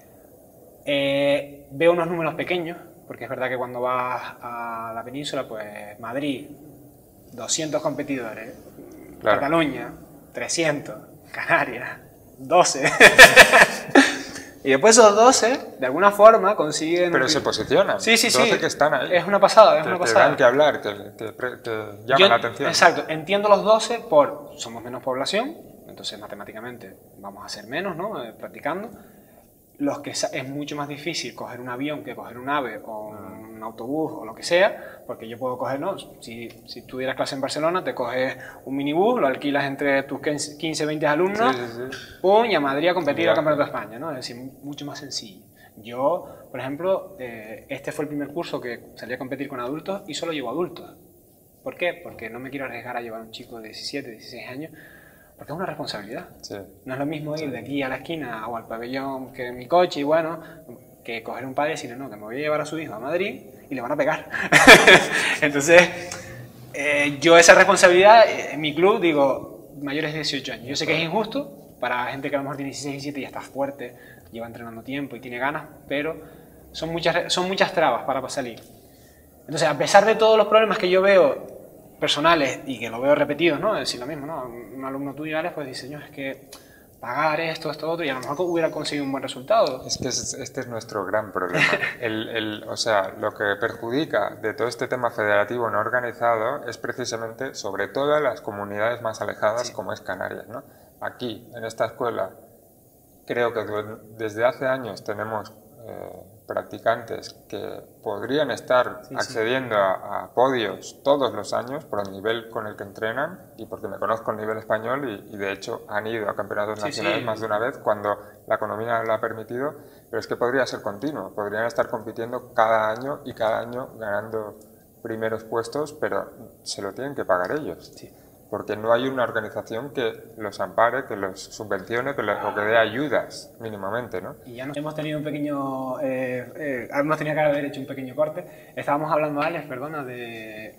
Eh, veo unos números pequeños, porque es verdad que cuando vas a la península, pues Madrid, doscientos competidores, claro. Cataluña, trescientos, Canarias, doce. Y después esos doce, de alguna forma, consiguen... Pero se posicionan. Sí, sí, sí. doce que están ahí. Es una pasada, es que, una que pasada. dan que hablar, que, que, que llaman Yo, la atención. Exacto. Entiendo los doce por... Somos menos población, entonces matemáticamente vamos a ser menos, ¿no? Eh, practicando. Los que es mucho más difícil coger un avión que coger un AVE o un autobús o lo que sea, porque yo puedo coger, ¿no? Si, si tuvieras clase en Barcelona, te coges un minibús, lo alquilas entre tus quince, veinte alumnos, sí, sí, sí. Pum, y a Madrid a competir al Campeonato de España, ¿no? Es decir, mucho más sencillo. Yo, por ejemplo, eh, este fue el primer curso que salí a competir con adultos y solo llevo adultos. ¿Por qué? Porque no me quiero arriesgar a llevar a un chico de diecisiete, dieciséis años, porque es una responsabilidad. Sí. No es lo mismo ir sí. de aquí a la esquina o al pabellón que en mi coche y bueno, que coger un padre y decirle, no, que me voy a llevar a su hijo a Madrid y le van a pegar. Entonces, eh, yo esa responsabilidad, en mi club, digo, mayores de dieciocho años. Yo sé que es injusto para gente que a lo mejor tiene dieciséis, diecisiete y ya está fuerte, lleva entrenando tiempo y tiene ganas, pero son muchas, son muchas trabas para salir. Entonces, a pesar de todos los problemas que yo veo personales y que lo veo repetidos, ¿no? Es decir, lo mismo, ¿no? Un alumno tuyo, Alex, pues dice, señor, es que pagar esto, esto, otro, y a lo mejor hubiera conseguido un buen resultado. Es que es, este es nuestro gran problema. El, el, o sea, lo que perjudica de todo este tema federativo no organizado es precisamente, sobre todo, las comunidades más alejadas, sí. como es Canarias, ¿no? Aquí, en esta escuela, creo que desde hace años tenemos eh, practicantes que podrían estar sí, accediendo sí. A, a podios todos los años por el nivel con el que entrenan y porque me conozco el nivel español y, y de hecho han ido a campeonatos sí, nacionales sí. más de una vez cuando la economía lo ha permitido, pero es que podría ser continuo, podrían estar compitiendo cada año y cada año ganando primeros puestos, pero se lo tienen que pagar ellos. Sí. Porque no hay una organización que los ampare, que los subvencione, que los, o que dé ayudas mínimamente, ¿no? Y ya nos hemos tenido un pequeño, eh, eh, hemos tenido que haber hecho un pequeño corte. Estábamos hablando, Alex, perdona, de...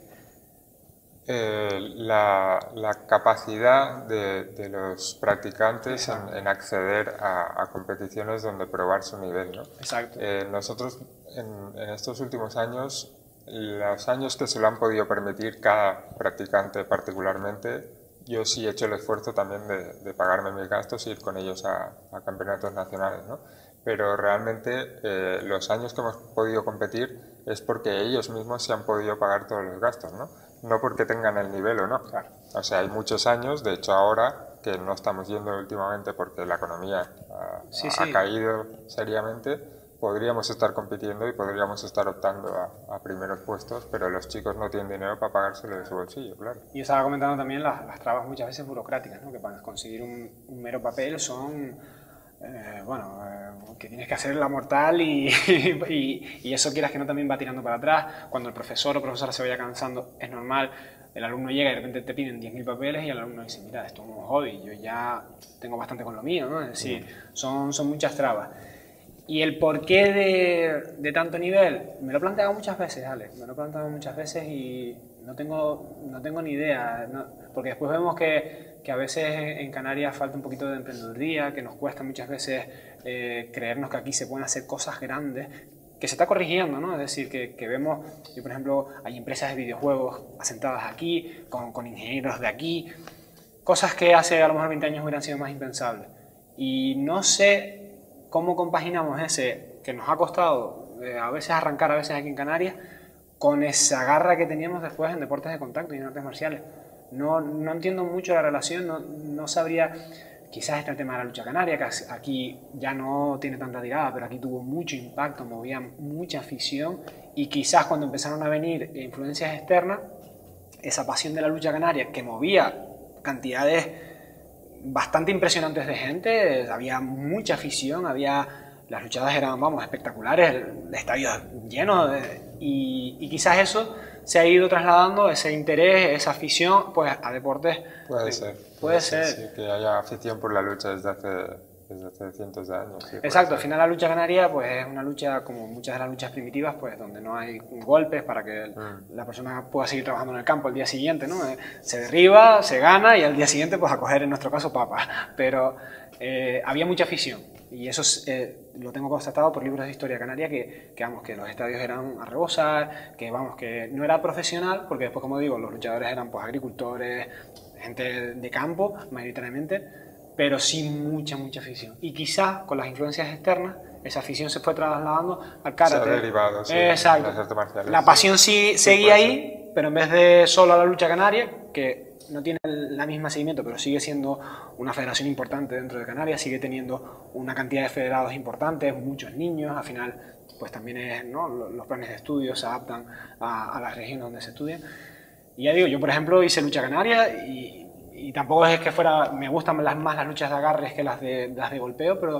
Eh, la, la capacidad de, de los practicantes en, en acceder a, a competiciones donde probar su nivel, ¿no? Exacto. Eh, nosotros, en, en estos últimos años, los años que se lo han podido permitir cada practicante particularmente, yo sí he hecho el esfuerzo también de, de pagarme mis gastos y ir con ellos a, a campeonatos nacionales, ¿no? Pero realmente eh, los años que hemos podido competir es porque ellos mismos se han podido pagar todos los gastos, ¿no? No porque tengan el nivel o no. Claro. O sea, hay muchos años, de hecho ahora, que no estamos yendo últimamente porque la economía ha, sí, ha sí. caído seriamente, podríamos estar compitiendo y podríamos estar optando a, a primeros puestos, pero los chicos no tienen dinero para pagárselo de su bolsillo, claro. Y estaba comentando también las, las trabas muchas veces burocráticas, ¿no? Que para conseguir un, un mero papel son, eh, bueno, eh, que tienes que hacer la mortal y, y, y eso quieras que no también va tirando para atrás. Cuando el profesor o profesora se vaya cansando, es normal, el alumno llega y de repente te piden diez mil papeles y el alumno dice, mira, esto es un hobby, yo ya tengo bastante con lo mío, ¿no? Es decir, mm. son, son muchas trabas. Y el porqué de, de tanto nivel, me lo he planteado muchas veces, Alex, me lo he planteado muchas veces y no tengo, no tengo ni idea, no, porque después vemos que, que a veces en Canarias falta un poquito de emprendeduría, que nos cuesta muchas veces eh, creernos que aquí se pueden hacer cosas grandes, que se está corrigiendo, ¿no? Es decir, que, que vemos, yo por ejemplo, hay empresas de videojuegos asentadas aquí, con, con ingenieros de aquí, cosas que hace a lo mejor veinte años hubieran sido más impensables. Y no sé cómo compaginamos ese que nos ha costado eh, a veces arrancar, a veces aquí en Canarias, con esa garra que teníamos después en deportes de contacto y en artes marciales. No, no entiendo mucho la relación, no, no sabría... Quizás está el tema de la lucha canaria, que aquí ya no tiene tanta tirada, pero aquí tuvo mucho impacto, movía mucha afición, y quizás cuando empezaron a venir influencias externas, esa pasión de la lucha canaria que movía cantidades bastante impresionantes de gente, había mucha afición, había, las luchadas eran, vamos, espectaculares, el estadio lleno, de, y, y quizás eso se ha ido trasladando, ese interés, esa afición, pues a deportes. Puede ser. Puede, puede ser. ser sí, que haya afición por la lucha desde hace, desde hace cientos de años. Sí, exacto, al final la lucha canaria pues es una lucha como muchas de las luchas primitivas, pues donde no hay golpes para que mm. la persona pueda seguir trabajando en el campo el día siguiente, ¿no? Se derriba, se gana y al día siguiente pues a coger en nuestro caso papas. Pero eh, había mucha afición y eso eh, lo tengo constatado por libros de historia canaria que, que, vamos, que los estadios eran a rebosar, que vamos, que no era profesional, porque después, como digo, los luchadores eran pues agricultores, gente de campo mayoritariamente, pero sí mucha, mucha afición. Y quizás con las influencias externas, esa afición se fue trasladando al karate. Se ha derivado, sí, exacto. las artes marciales. La pasión sí, sí seguía ahí, pero en vez de solo a la lucha canaria, que no tiene la misma seguimiento, pero sigue siendo una federación importante dentro de Canarias, sigue teniendo una cantidad de federados importantes, muchos niños, al final pues también es, ¿no? Los planes de estudio se adaptan a, a las regiones donde se estudian. Y ya digo, yo por ejemplo hice lucha canaria y, y tampoco es que fuera, me gustan las, más las luchas de agarres que las de, las de golpeo, pero,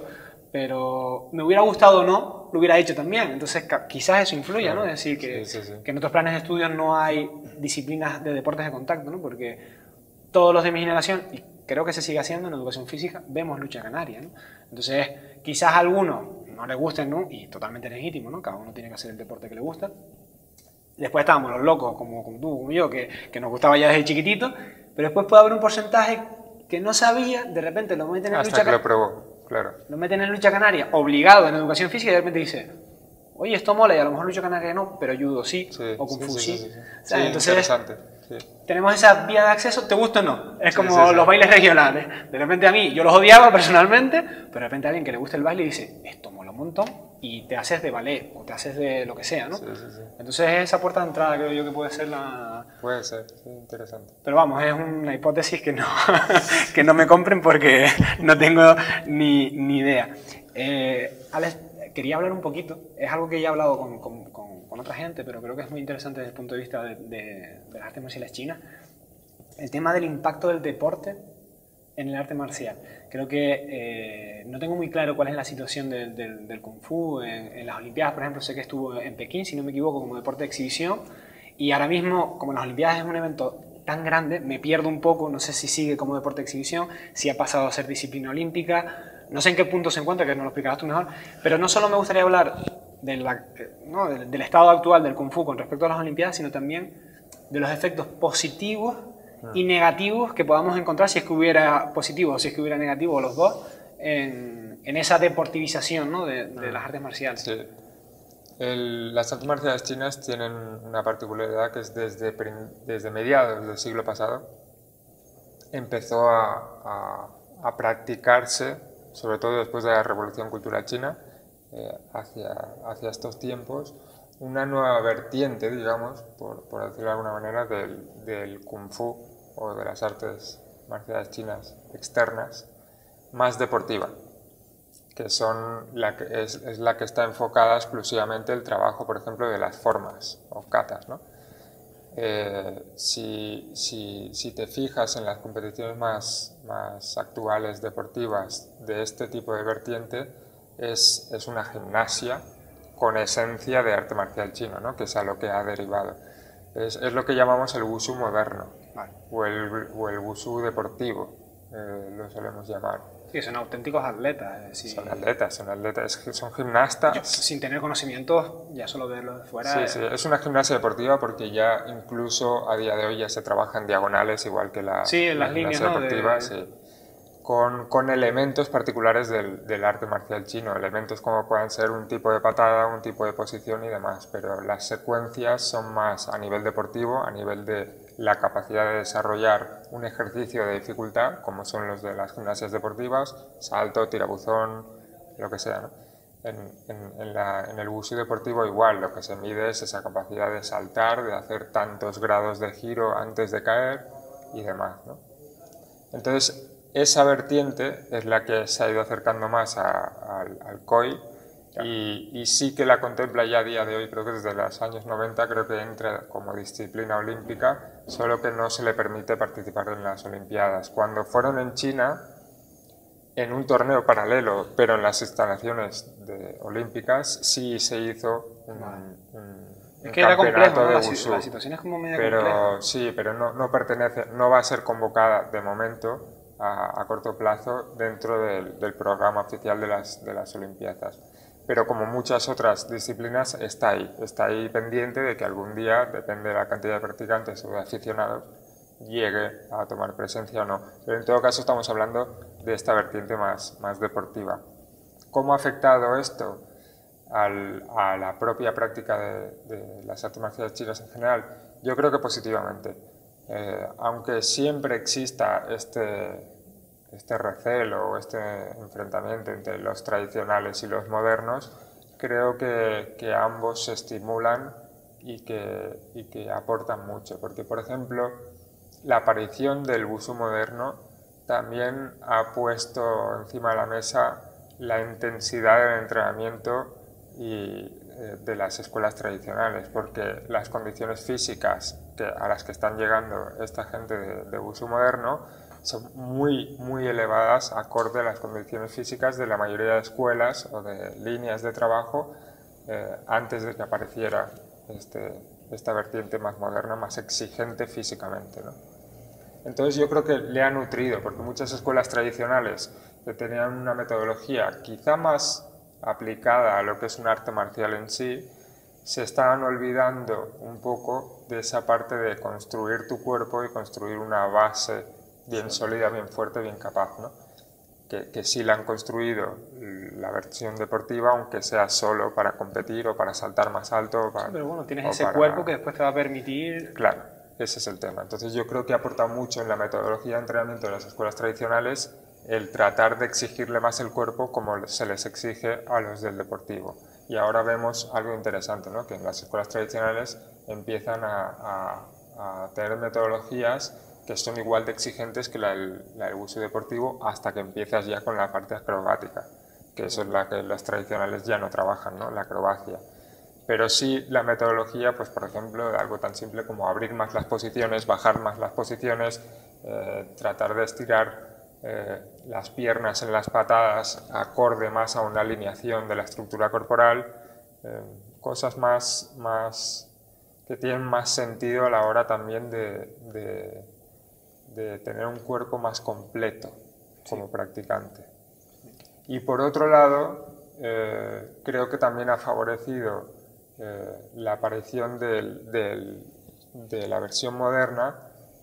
pero me hubiera gustado o no, lo hubiera hecho también. Entonces quizás eso influya, ¿no? Es decir, que, sí, sí, sí. que en otros planes de estudio no hay disciplinas de deportes de contacto, ¿no? Porque todos los de mi generación, y creo que se sigue haciendo en educación física, vemos lucha canaria, ¿no? Entonces quizás a algunos no les gusten, ¿no? Y totalmente legítimo, ¿no? Cada uno tiene que hacer el deporte que le gusta. Después estábamos los locos, como, como tú, como yo, que, que nos gustaba ya desde chiquitito, pero después puede haber un porcentaje que no sabía, de repente lo meten en Hasta lucha que lo probó, claro. Lo meten en lucha canaria, obligado en educación física, y de repente dice, oye, esto mola, y a lo mejor lucha canaria no, pero judo sí, sí o kung fu sí. sí, sí, sí, sí. O sea, sí, entonces, interesante. Sí. Tenemos esa vía de acceso, ¿te gusta o no? Es como sí, sí, sí. los bailes regionales. De repente a mí, yo los odiaba personalmente, pero de repente a alguien que le gusta el baile dice, esto mola un montón, y te haces de ballet, o te haces de lo que sea, ¿no? Sí, sí, sí. Entonces esa puerta de entrada creo yo que puede ser la... Puede ser, sí, interesante. Pero vamos, es una hipótesis que no, que no me compren porque no tengo ni, ni idea. Eh, Alex, quería hablar un poquito, es algo que ya he hablado con, con, con, con otra gente, pero creo que es muy interesante desde el punto de vista de, de, de las artes marciales chinas, el tema del impacto del deporte en el arte marcial. Creo que eh, no tengo muy claro cuál es la situación del, del, del Kung Fu en, en las Olimpiadas, por ejemplo, sé que estuvo en Pekín, si no me equivoco, como deporte de exhibición, y ahora mismo, como las Olimpiadas es un evento tan grande, me pierdo un poco, no sé si sigue como deporte de exhibición, si ha pasado a ser disciplina olímpica, no sé en qué punto se encuentra, que nos lo explicarás tú mejor, pero no solo me gustaría hablar de la, ¿no? del, del estado actual del Kung Fu con respecto a las Olimpiadas, sino también de los efectos positivos y negativos que podamos encontrar, si es que hubiera positivo o si es que hubiera negativo, los dos, en, en esa deportivización, ¿no? de, de las artes marciales. Sí. El, las artes marciales chinas tienen una particularidad que es desde, desde mediados del siglo pasado empezó a, a, a practicarse, sobre todo después de la Revolución Cultural China, eh, hacia, hacia estos tiempos, una nueva vertiente, digamos, por, por decirlo de alguna manera, del, del Kung Fu o de las artes marciales chinas externas, más deportiva, que son la que es, es la que está enfocada exclusivamente el trabajo, por ejemplo, de las formas o katas, ¿no? Eh, si, si, si te fijas en las competiciones más, más actuales deportivas de este tipo de vertiente, es, es una gimnasia con esencia de arte marcial chino, ¿no? Que es a lo que ha derivado. Es, es lo que llamamos el wushu moderno, vale. o, el, o el wushu deportivo, eh, lo solemos llamar. Sí, son auténticos atletas. Es decir, son atletas, son atletas, son gimnastas. Yo, sin tener conocimientos, ya solo verlo de fuera... Sí, es... sí, es una gimnasia deportiva porque ya incluso a día de hoy ya se trabaja en diagonales, igual que la, sí, en las la líneas, gimnasia ¿no? deportiva, de... sí, con, con elementos particulares del, del arte marcial chino, elementos como puedan ser un tipo de patada, un tipo de posición y demás, pero las secuencias son más a nivel deportivo, a nivel de la capacidad de desarrollar un ejercicio de dificultad, como son los de las gimnasias deportivas, salto, tirabuzón, lo que sea, ¿no? En, en, en, la, en el wushu deportivo igual, lo que se mide es esa capacidad de saltar, de hacer tantos grados de giro antes de caer y demás, ¿no? Entonces, esa vertiente es la que se ha ido acercando más a, a, al K O I y, y sí que la contempla ya a día de hoy, creo que desde los años noventa, creo que entra como disciplina olímpica, solo que no se le permite participar en las Olimpiadas. Cuando fueron en China, en un torneo paralelo, pero en las instalaciones de, olímpicas, sí se hizo un, un, es un que era complejo, ¿no? de La, wushu. la situación es como medio pero compleja. sí, pero no, no pertenece, no va a ser convocada de momento a, a corto plazo dentro del, del programa oficial de las, de las Olimpiadas. Pero como muchas otras disciplinas está ahí, está ahí pendiente de que algún día, depende de la cantidad de practicantes o de aficionados, llegue a tomar presencia o no. Pero en todo caso estamos hablando de esta vertiente más, más deportiva. ¿Cómo ha afectado esto al, a la propia práctica de, de las artes marciales chinas en general? Yo creo que positivamente. Eh, aunque siempre exista este, este recelo o este enfrentamiento entre los tradicionales y los modernos, creo que, que ambos se estimulan y que, y que aportan mucho. Porque, por ejemplo, la aparición del wushu moderno también ha puesto encima de la mesa la intensidad del entrenamiento y eh, de las escuelas tradicionales, porque las condiciones físicas que, a las que están llegando esta gente de, de wushu moderno son muy, muy elevadas acorde a las condiciones físicas de la mayoría de escuelas o de líneas de trabajo eh, antes de que apareciera este, esta vertiente más moderna, más exigente físicamente, ¿no? Entonces yo creo que le ha nutrido, porque muchas escuelas tradicionales que tenían una metodología quizá más aplicada a lo que es un arte marcial en sí, se estaban olvidando un poco de esa parte de construir tu cuerpo y construir una base bien sólida, bien fuerte, bien capaz, ¿no? Que, que sí la han construido la versión deportiva, aunque sea solo para competir o para saltar más alto. Para, sí, pero bueno, tienes ese para... cuerpo que después te va a permitir... Claro, ese es el tema. Entonces yo creo que aporta mucho en la metodología de entrenamiento de las escuelas tradicionales el tratar de exigirle más el cuerpo como se les exige a los del deportivo. Y ahora vemos algo interesante, ¿no? Que en las escuelas tradicionales empiezan a, a, a tener metodologías que son igual de exigentes que la del, la del wushu deportivo, hasta que empiezas ya con la parte acrobática, que eso es la que las tradicionales ya no trabajan, ¿no? La acrobacia. Pero sí la metodología, pues por ejemplo, de algo tan simple como abrir más las posiciones, bajar más las posiciones, eh, tratar de estirar eh, las piernas en las patadas acorde más a una alineación de la estructura corporal, eh, cosas más, más que tienen más sentido a la hora también de, de, de tener un cuerpo más completo como sí. practicante. Y por otro lado, eh, creo que también ha favorecido eh, la aparición del, del, de la versión moderna,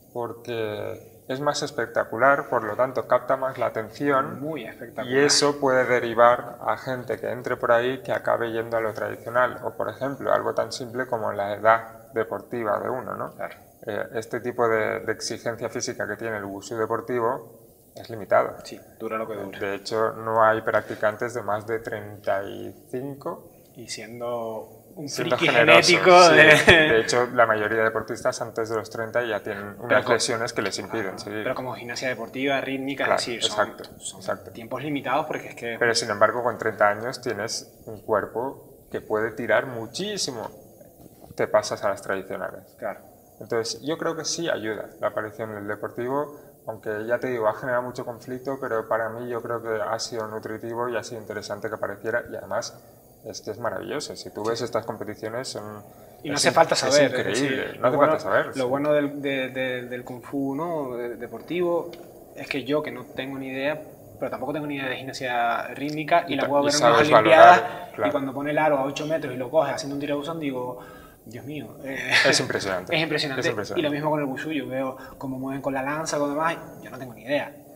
porque es más espectacular, por lo tanto capta más la atención. Muy espectacular. Y eso puede derivar a gente que entre por ahí que acabe yendo a lo tradicional, o por ejemplo algo tan simple como la edad deportiva de uno, ¿no? Claro. Eh, este tipo de, de exigencia física que tiene el wushu deportivo es limitado. Sí, dura lo que dura. De hecho, no hay practicantes de más de treinta y cinco. Y siendo un siendo friki generosos, genético sí. de... De hecho, la mayoría de deportistas antes de los treinta ya tienen unas como, lesiones que les impiden seguir. Pero como gimnasia deportiva, rítmica, Claro, es decir, son, exacto, son exacto. tiempos limitados porque es que... Pero sin embargo, con treinta años tienes un cuerpo que puede tirar muchísimo. Te pasas a las tradicionales. Claro. Entonces, yo creo que sí ayuda la aparición del deportivo, aunque ya te digo, ha generado mucho conflicto, pero para mí yo creo que ha sido nutritivo y ha sido interesante que apareciera, y además es que es maravilloso. Si tú ves estas competiciones son... Y no hace falta saber. Es increíble, es decir, no hace bueno, falta saber. Lo sí. bueno del, de, de, del Kung Fu, ¿no? de, deportivo, es que yo, que no tengo ni idea, pero tampoco tengo ni idea de gimnasia rítmica, y, y la puedo ver en unas Olimpiadas, valorar, claro. Y cuando pone el aro a ocho metros y lo coge haciendo un tirabuzón, digo... Dios mío. Eh, es, impresionante. es impresionante. Es impresionante. Y lo mismo con el wushu, yo veo cómo mueven con la lanza, con demás, yo no tengo ni idea.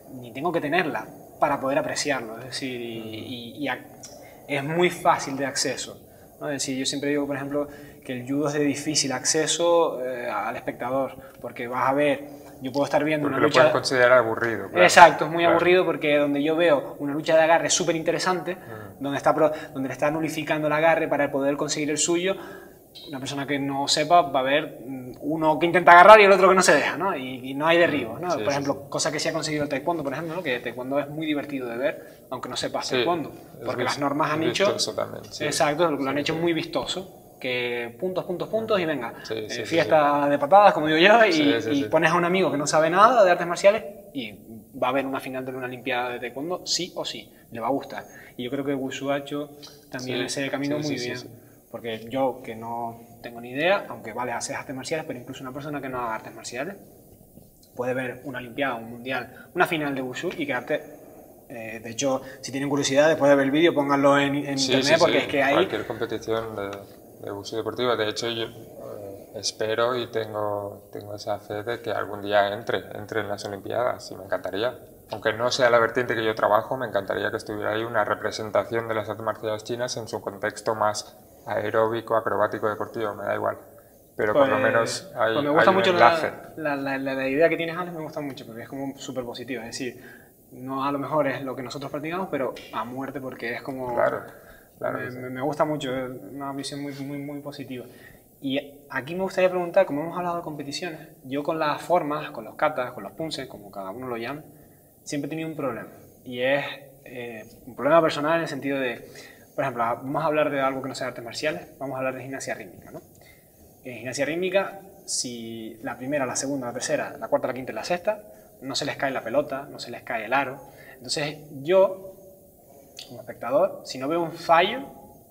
ni tengo que tenerla para poder apreciarlo. Es decir, y, y, y a, es muy fácil de acceso, ¿no? Es decir, yo siempre digo, por ejemplo, que el judo es de difícil acceso eh, al espectador, porque vas a ver, yo puedo estar viendo porque una lo lucha... puedes considerar aburrido. Claro. Exacto, es muy claro. aburrido porque donde yo veo una lucha de agarre súper interesante, mm. donde, está, donde le está nulificando el agarre para poder conseguir el suyo, una persona que no sepa va a ver uno que intenta agarrar y el otro que no se deja, ¿no? Y, y no hay derribos, ¿no? Sí, por ejemplo, sí, sí. cosa que sí ha conseguido el taekwondo, por ejemplo, ¿no? Que el taekwondo es muy divertido de ver, aunque no sepas sí, taekwondo, porque las normas han hecho... También, sí. Exacto, lo sí, han hecho sí. muy vistoso, que puntos, puntos, puntos y venga, sí, sí, eh, fiesta sí, sí. de patadas, como digo yo, y, sí, sí, y sí. pones a un amigo que no sabe nada de artes marciales y va a haber una final de una olimpiada de taekwondo, sí o sí, le va a gustar. Y yo creo que Wushu ha hecho también sí, ese camino sí, muy sí, bien. Sí, sí. Porque yo, que no tengo ni idea, aunque vale hacer artes marciales, pero incluso una persona que no haga artes marciales puede ver una olimpiada, un mundial, una final de Wushu y quedarte... Eh, de hecho, si tienen curiosidad, después de ver el vídeo, pónganlo en, en sí, internet, sí, porque sí. es que hay... Cualquier competición de, de Wushu deportiva. De hecho, yo eh, espero y tengo, tengo esa fe de que algún día entre, entre en las olimpiadas, y me encantaría. Aunque no sea la vertiente que yo trabajo, me encantaría que estuviera ahí una representación de las artes marciales chinas en su contexto más aeróbico, acrobático, deportivo, me da igual. Pero pues, por lo menos hay, pues me gusta hay mucho un enlace. La, la, la, la idea que tienes, Alex, me gusta mucho, porque es como súper positiva. Es decir, no a lo mejor es lo que nosotros practicamos, pero a muerte, porque es como... Claro, claro. Me, Sí. me gusta mucho, es una visión muy, muy, muy positiva. Y aquí me gustaría preguntar, como hemos hablado de competiciones, yo con las formas, con los katas, con los punses, como cada uno lo llama, siempre he tenido un problema. Y es eh, un problema personal en el sentido de, por ejemplo, vamos a hablar de algo que no sea artes marciales, vamos a hablar de gimnasia rítmica, ¿no? En gimnasia rítmica, si la primera, la segunda, la tercera, la cuarta, la quinta y la sexta, no se les cae la pelota, no se les cae el aro. Entonces yo, como espectador, si no veo un fallo,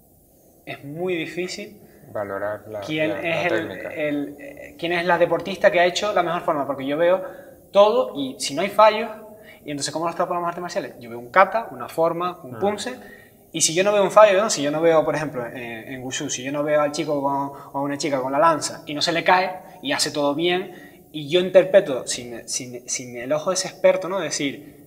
es muy difícil valorar la, quién, la, es la el, técnica. El, el, quién es la deportista que ha hecho la mejor forma, porque yo veo todo y si no hay fallos, y entonces ¿cómo lo extrapolamos a artes marciales? Yo veo un kata, una forma, un punse, mm. y si yo no veo un fallo, ¿no? Si yo no veo, por ejemplo, en, en Wushu, si yo no veo al chico con, o a una chica con la lanza y no se le cae y hace todo bien, y yo interpreto sin, sin, sin el ojo de ese experto, ¿no? Decir,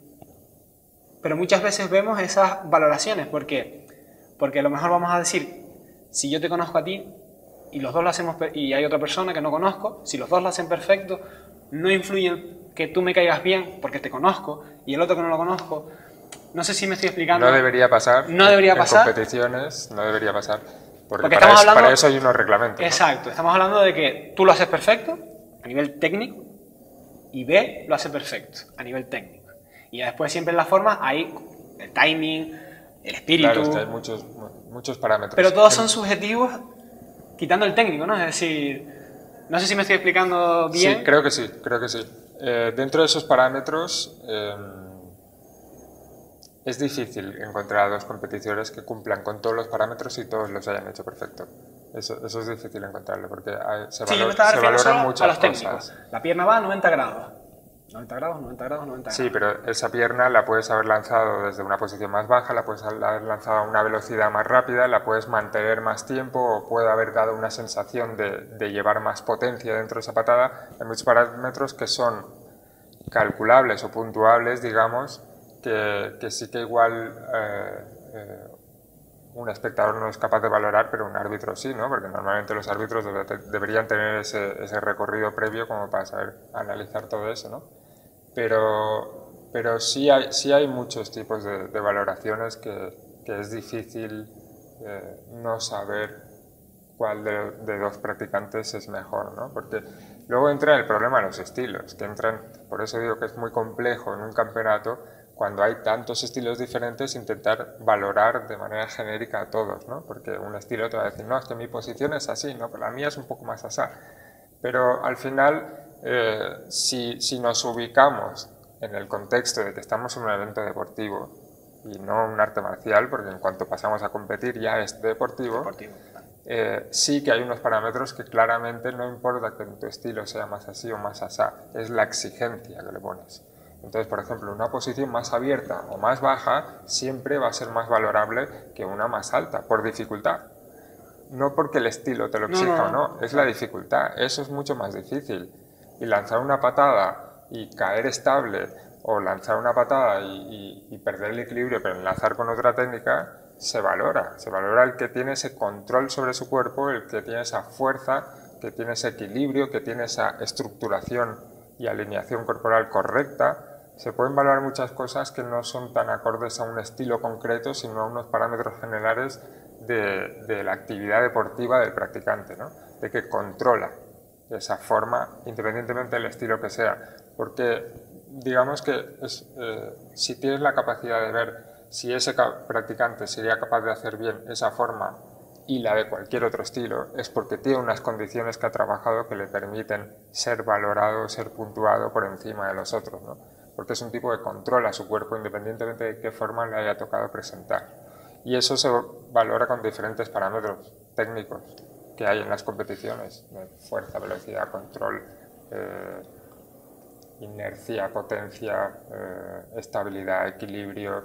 pero muchas veces vemos esas valoraciones, ¿por qué? Porque a lo mejor vamos a decir, si yo te conozco a ti y los dos lo hacemos y hay otra persona que no conozco, si los dos lo hacen perfecto, no influye que tú me caigas bien porque te conozco y el otro que no lo conozco. No sé si me estoy explicando. No debería pasar. No debería en pasar. En competiciones no debería pasar. Porque, porque para, estamos eso, hablando, para eso hay unos reglamentos. Exacto. ¿no? Estamos hablando de que tú lo haces perfecto a nivel técnico y B lo hace perfecto a nivel técnico. Y después siempre en la forma hay el timing, el espíritu. Claro, es que hay muchos, muchos parámetros. Pero todos son subjetivos quitando el técnico, ¿no? Es decir, no sé si me estoy explicando bien. Sí, creo que sí, creo que sí. Eh, dentro de esos parámetros eh, es difícil encontrar a dos competidores que cumplan con todos los parámetros y todos los hayan hecho perfecto. Eso, eso es difícil encontrarlo porque hay, se, sí, valor, yo me estaba se valoran muchas a los cosas. Técnicos. La pierna va a noventa grados. noventa grados, noventa grados, noventa grados. Sí, pero esa pierna la puedes haber lanzado desde una posición más baja, la puedes haber lanzado a una velocidad más rápida, la puedes mantener más tiempo o puede haber dado una sensación de, de llevar más potencia dentro de esa patada. Hay muchos parámetros que son calculables o puntuables, digamos, que, que sí que igual eh, eh, un espectador no es capaz de valorar, pero un árbitro sí, ¿no? Porque normalmente los árbitros debe, deberían tener ese, ese recorrido previo como para saber analizar todo eso, ¿no? Pero, pero sí, hay, sí hay muchos tipos de, de valoraciones que, que es difícil eh, no saber cuál de, de dos practicantes es mejor, ¿no? Porque luego entra el problema de los estilos, que entran, por eso digo que es muy complejo en un campeonato, cuando hay tantos estilos diferentes, intentar valorar de manera genérica a todos, ¿no? Porque un estilo te va a decir, no, es que mi posición es así, no, pero la mía es un poco más asá. Pero al final, eh, si, si nos ubicamos en el contexto de que estamos en un evento deportivo y no un arte marcial, porque en cuanto pasamos a competir ya es deportivo, deportivo. Eh, sí que hay unos parámetros que claramente no importa que tu estilo sea más así o más asá, es la exigencia que le pones. Entonces, por ejemplo, una posición más abierta o más baja siempre va a ser más valorable que una más alta, por dificultad. No porque el estilo te lo exija no, no, no. o no, es la dificultad, eso es mucho más difícil. Y lanzar una patada y caer estable o lanzar una patada y, y, y perder el equilibrio pero enlazar con otra técnica, se valora, se valora el que tiene ese control sobre su cuerpo, el que tiene esa fuerza, que tiene ese equilibrio, que tiene esa estructuración y alineación corporal correcta. Se pueden valorar muchas cosas que no son tan acordes a un estilo concreto, sino a unos parámetros generales de, de la actividad deportiva del practicante, ¿no? De que controla esa forma, independientemente del estilo que sea. Porque digamos que es, eh, si tienes la capacidad de ver si ese practicante sería capaz de hacer bien esa forma y la de cualquier otro estilo, es porque tiene unas condiciones que ha trabajado que le permiten ser valorado, ser puntuado por encima de los otros, ¿no? Porque es un tipo que controla su cuerpo independientemente de qué forma le haya tocado presentar. Y eso se valora con diferentes parámetros técnicos que hay en las competiciones, de fuerza, velocidad, control, eh, inercia, potencia, eh, estabilidad, equilibrio,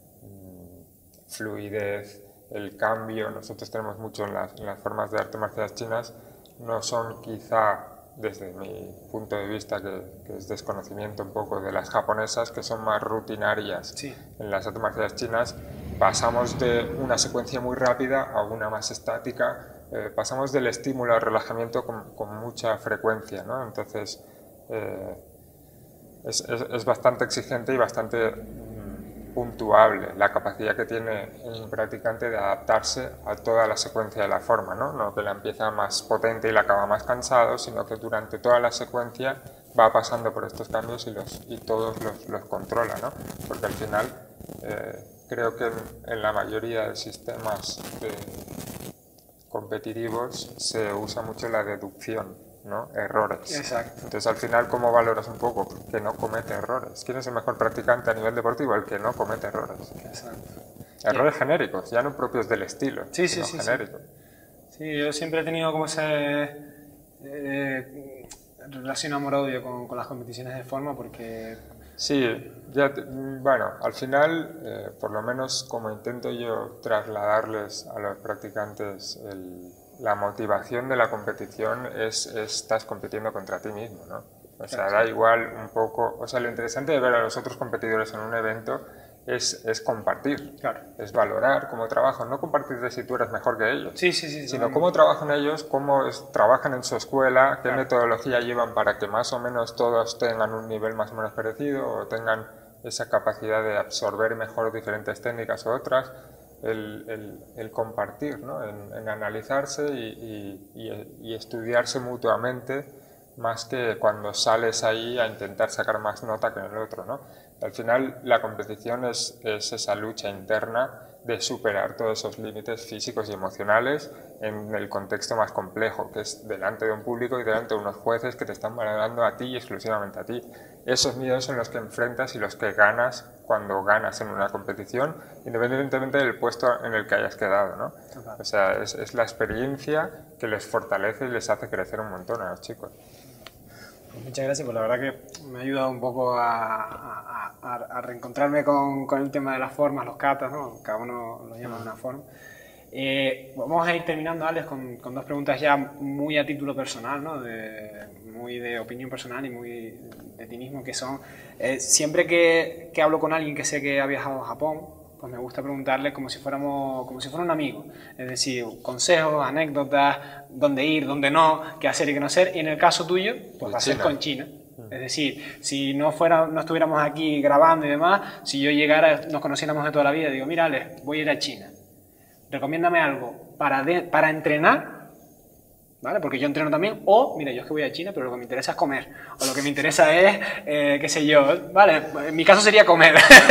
mmm, fluidez, el cambio. Nosotros tenemos mucho en las, en las formas de artes marciales chinas, no son quizá, desde mi punto de vista, que, que es desconocimiento un poco de las japonesas, que son más rutinarias. Sí. En las artes marciales chinas pasamos de una secuencia muy rápida a una más estática, eh, pasamos del estímulo al relajamiento con, con mucha frecuencia, ¿no? Entonces eh, es, es, es bastante exigente y bastante mm, puntuable la capacidad que tiene un practicante de adaptarse a toda la secuencia de la forma, ¿no? No que la empieza más potente y la acaba más cansado, sino que durante toda la secuencia va pasando por estos cambios y, los, y todos los, los controla, ¿no? Porque al final eh, creo que en, en la mayoría de sistemas de competitivos se usa mucho la deducción, ¿no? Errores. Exacto. Entonces, al final, ¿cómo valoras un poco? Que no comete errores. ¿Quién es el mejor practicante a nivel deportivo? El que no comete errores. Exacto. Errores yeah. genéricos, ya no propios del estilo, sí, sino sí, sí, genéricos. Sí. sí, yo siempre he tenido como ese eh, relación amor-odio con, con las competiciones de forma porque... Sí, ya, bueno, al final, eh, por lo menos como intento yo trasladarles a los practicantes el, la motivación de la competición es, es estás compitiendo contra ti mismo, ¿no? O sea, da igual un poco, o sea, lo interesante de ver a los otros competidores en un evento es, es compartir, claro. Es valorar cómo trabajan, no compartir de si tú eres mejor que ellos, sí, sí, sí, sino cómo trabajan ellos, cómo es, trabajan en su escuela, qué claro. metodología llevan para que más o menos todos tengan un nivel más o menos parecido o tengan esa capacidad de absorber mejor diferentes técnicas u otras, el, el, el compartir, ¿no? en, en analizarse y, y, y, y estudiarse mutuamente, más que cuando sales ahí a intentar sacar más nota que en el otro, ¿no? Al final la competición es, es esa lucha interna de superar todos esos límites físicos y emocionales en el contexto más complejo, que es delante de un público y delante de unos jueces que te están valorando a ti y exclusivamente a ti. Esos miedos son los que enfrentas y los que ganas cuando ganas en una competición, independientemente del puesto en el que hayas quedado, ¿no? O sea, es, es la experiencia que les fortalece y les hace crecer un montón a los chicos. Muchas gracias, pues la verdad que me ha ayudado un poco a, a, a, a reencontrarme con, con el tema de las formas, los katas, ¿no? Cada uno lo llama de una forma. Eh, vamos a ir terminando, Alex, con, con dos preguntas ya muy a título personal, ¿no? De, muy de opinión personal y muy de ti mismo, que son, eh, siempre que, que hablo con alguien que sé que ha viajado a Japón, pues me gusta preguntarle como si fuéramos, como si fuera un amigo, es decir, consejos, anécdotas, dónde ir, dónde no, qué hacer y qué no hacer, y en el caso tuyo, pues va a ser con China. Es decir, si no fuera, no estuviéramos aquí grabando y demás, si yo llegara, nos conociéramos de toda la vida, digo, mira, Alex, voy a ir a China, recomiéndame algo para, de, para entrenar, ¿vale? Porque yo entreno también, o, mira, yo es que voy a China, pero lo que me interesa es comer, o lo que me interesa es, eh, qué sé yo, ¿vale? En mi caso sería comer.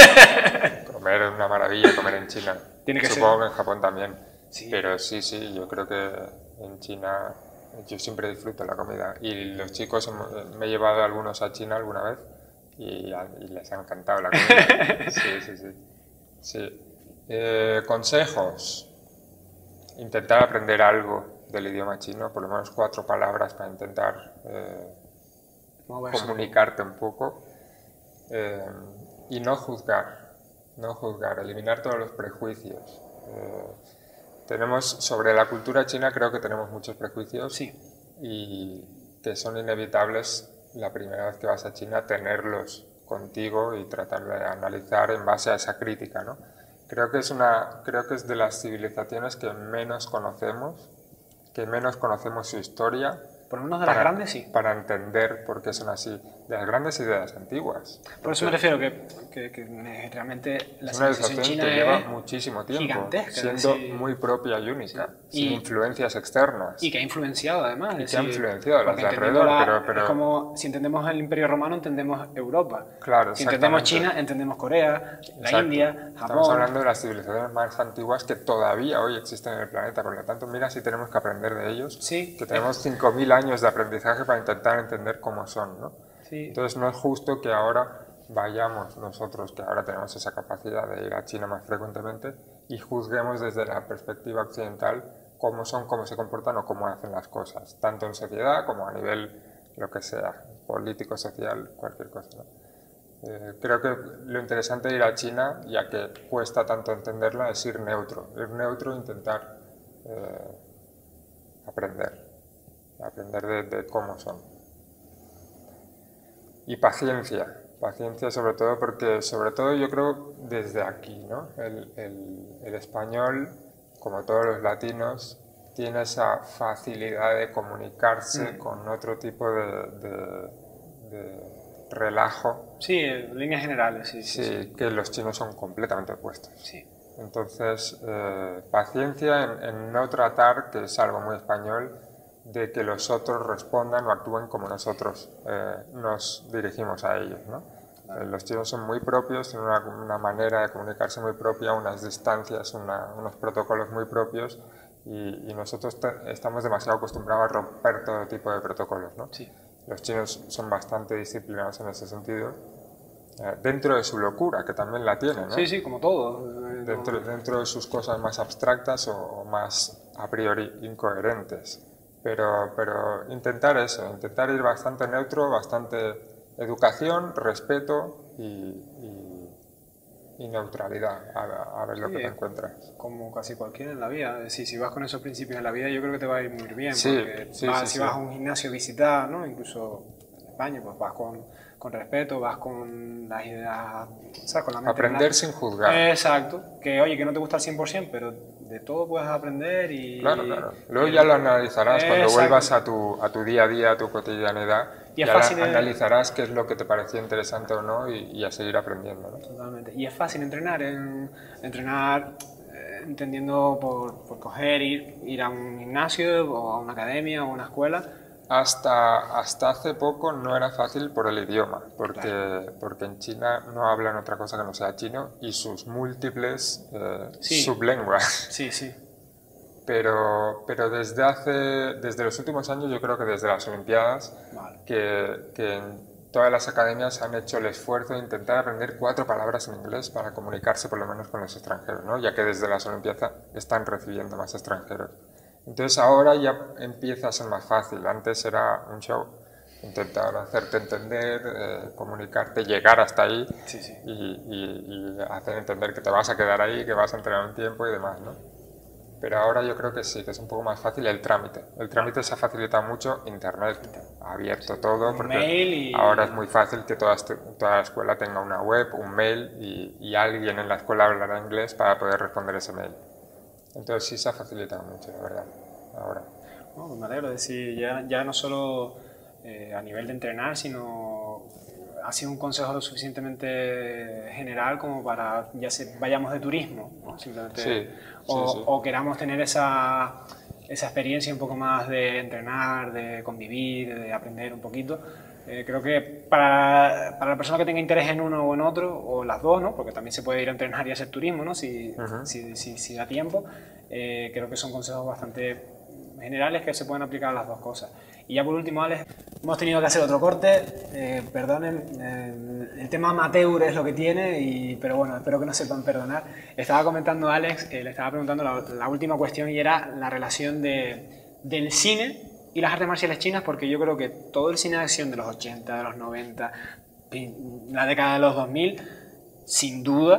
Comer es una maravilla, comer en China. Tiene que Supongo ser. que en Japón también. Sí. Pero sí, sí, yo creo que en China yo siempre disfruto la comida. Y los chicos, me he llevado a algunos a China alguna vez y, y les ha encantado la comida. Sí, sí, sí. sí. Eh, consejos. Intentar aprender algo del idioma chino, por lo menos cuatro palabras para intentar eh, comunicarte un poco. Eh, y no juzgar. No juzgar, eliminar todos los prejuicios. Eh, tenemos, sobre la cultura china creo que tenemos muchos prejuicios sí. y que son inevitables la primera vez que vas a China tenerlos contigo y tratar de analizar en base a esa crítica, ¿no? Creo que es una, creo que es de las civilizaciones que menos conocemos, que menos conocemos su historia. Por lo menos de para, las grandes, sí. Para entender por qué son así. De las grandes y de las antiguas. Por eso me refiero que, que, que realmente la es una civilización china que lleva es muchísimo tiempo, gigantesca, siendo sí. muy propia y única, sí. sin y, influencias externas. Y que ha influenciado además. Y es que ha decir, influenciado las de alrededor. La, pero, pero... Es como si entendemos el Imperio Romano, entendemos Europa. Claro, si entendemos China, entendemos Corea, la Exacto. India, Japón. Estamos hablando de las civilizaciones más antiguas que todavía hoy existen en el planeta. Por lo tanto, mira si tenemos que aprender de ellos. Sí. Que tenemos cinco mil años de aprendizaje para intentar entender cómo son, ¿no? Sí. Entonces no es justo que ahora vayamos nosotros, que ahora tenemos esa capacidad de ir a China más frecuentemente, y juzguemos desde la perspectiva occidental cómo son, cómo se comportan o cómo hacen las cosas, tanto en sociedad como a nivel, lo que sea, político, social, cualquier cosa, ¿no? Eh, creo que lo interesante de ir a China, ya que cuesta tanto entenderla, es ir neutro, ir neutro e intentar eh, aprender, aprender de, de cómo son. Y paciencia, paciencia sobre todo porque, sobre todo yo creo desde aquí, ¿no? El, el, el español, como todos los latinos, tiene esa facilidad de comunicarse mm. con otro tipo de, de, de relajo. Sí, en líneas generales, sí. Sí, sí, sí. que los chinos son completamente opuestos. Sí. Entonces, eh, paciencia en, en no tratar, que es algo muy español, de que los otros respondan o actúen como nosotros eh, nos dirigimos a ellos, ¿no? Eh, los chinos son muy propios, tienen una, una manera de comunicarse muy propia, unas distancias, una, unos protocolos muy propios y, y nosotros estamos demasiado acostumbrados a romper todo tipo de protocolos, ¿no? Sí. Los chinos son bastante disciplinados en ese sentido, eh, dentro de su locura, que también la tienen, ¿no? Sí, sí, como todo. Dentro, dentro de sus cosas más abstractas o, o más a priori incoherentes. Pero, pero intentar eso, intentar ir bastante neutro, bastante educación, respeto y, y, y neutralidad, a, a ver lo sí, que te encuentras. Como casi cualquiera en la vida, es decir, si vas con esos principios en la vida yo creo que te va a ir muy bien, sí, porque sí, vas, sí, si sí. vas a un gimnasio a visitar, ¿no? Incluso en España, pues vas con, con respeto, vas con las ideas, o sea, con la mente aprender clara. Sin juzgar. Exacto, que oye, que no te gusta al cien por ciento, pero de todo puedes aprender y... Claro, claro. Luego ya lo analizarás cuando Exacto. vuelvas a tu, a tu día a día, a tu cotidianidad. Y es ya fácil analizarás qué es lo que te parecía interesante o no y, y a seguir aprendiendo, ¿no? Totalmente. Y es fácil entrenar, en, entrenar eh, entendiendo por, por coger, ir, ir a un gimnasio o a una academia o a una escuela. Hasta, hasta hace poco no era fácil por el idioma, porque, claro. porque en China no hablan otra cosa que no sea chino y sus múltiples eh, sí. sublenguas. Sí, sí. Pero, pero desde, hace, desde los últimos años, yo creo que desde las Olimpiadas, vale. que, que en todas las academias han hecho el esfuerzo de intentar aprender cuatro palabras en inglés para comunicarse por lo menos con los extranjeros, ¿no? Ya que desde las Olimpiadas están recibiendo más extranjeros. Entonces ahora ya empieza a ser más fácil, antes era un show, intentar hacerte entender, eh, comunicarte, llegar hasta ahí sí, sí. Y, y, y hacer entender que te vas a quedar ahí, que vas a entrenar un tiempo y demás, ¿no? Pero ahora yo creo que sí, que es un poco más fácil el trámite. El trámite se ha facilitado mucho, internet ha abierto sí, todo, porque y... ahora es muy fácil que toda, toda la escuela tenga una web, un mail y, y alguien en la escuela hablará inglés para poder responder ese mail. Entonces sí se ha facilitado mucho, la verdad, ahora. Oh, me alegro de decir, ya, ya no solo eh, a nivel de entrenar, sino ha sido un consejo lo suficientemente general como para ya se, vayamos de turismo, ¿no? Simplemente, sí, o, sí, sí. o queramos tener esa, esa experiencia un poco más de entrenar, de convivir, de aprender un poquito. Eh, creo que para, para la persona que tenga interés en uno o en otro, o las dos, ¿no? Porque también se puede ir a entrenar y hacer turismo, ¿no? Si, uh-huh. si, si, si da tiempo, eh, creo que son consejos bastante generales que se pueden aplicar a las dos cosas. Y ya por último, Alex, hemos tenido que hacer otro corte, eh, perdonen, eh, el tema amateur es lo que tiene, y, pero bueno, espero que no sepan perdonar. Estaba comentando a Alex, eh, le estaba preguntando la, la última cuestión y era la relación de, del cine y las artes marciales chinas, porque yo creo que todo el cine de acción de los ochenta, de los noventa, la década de los dos mil, sin duda,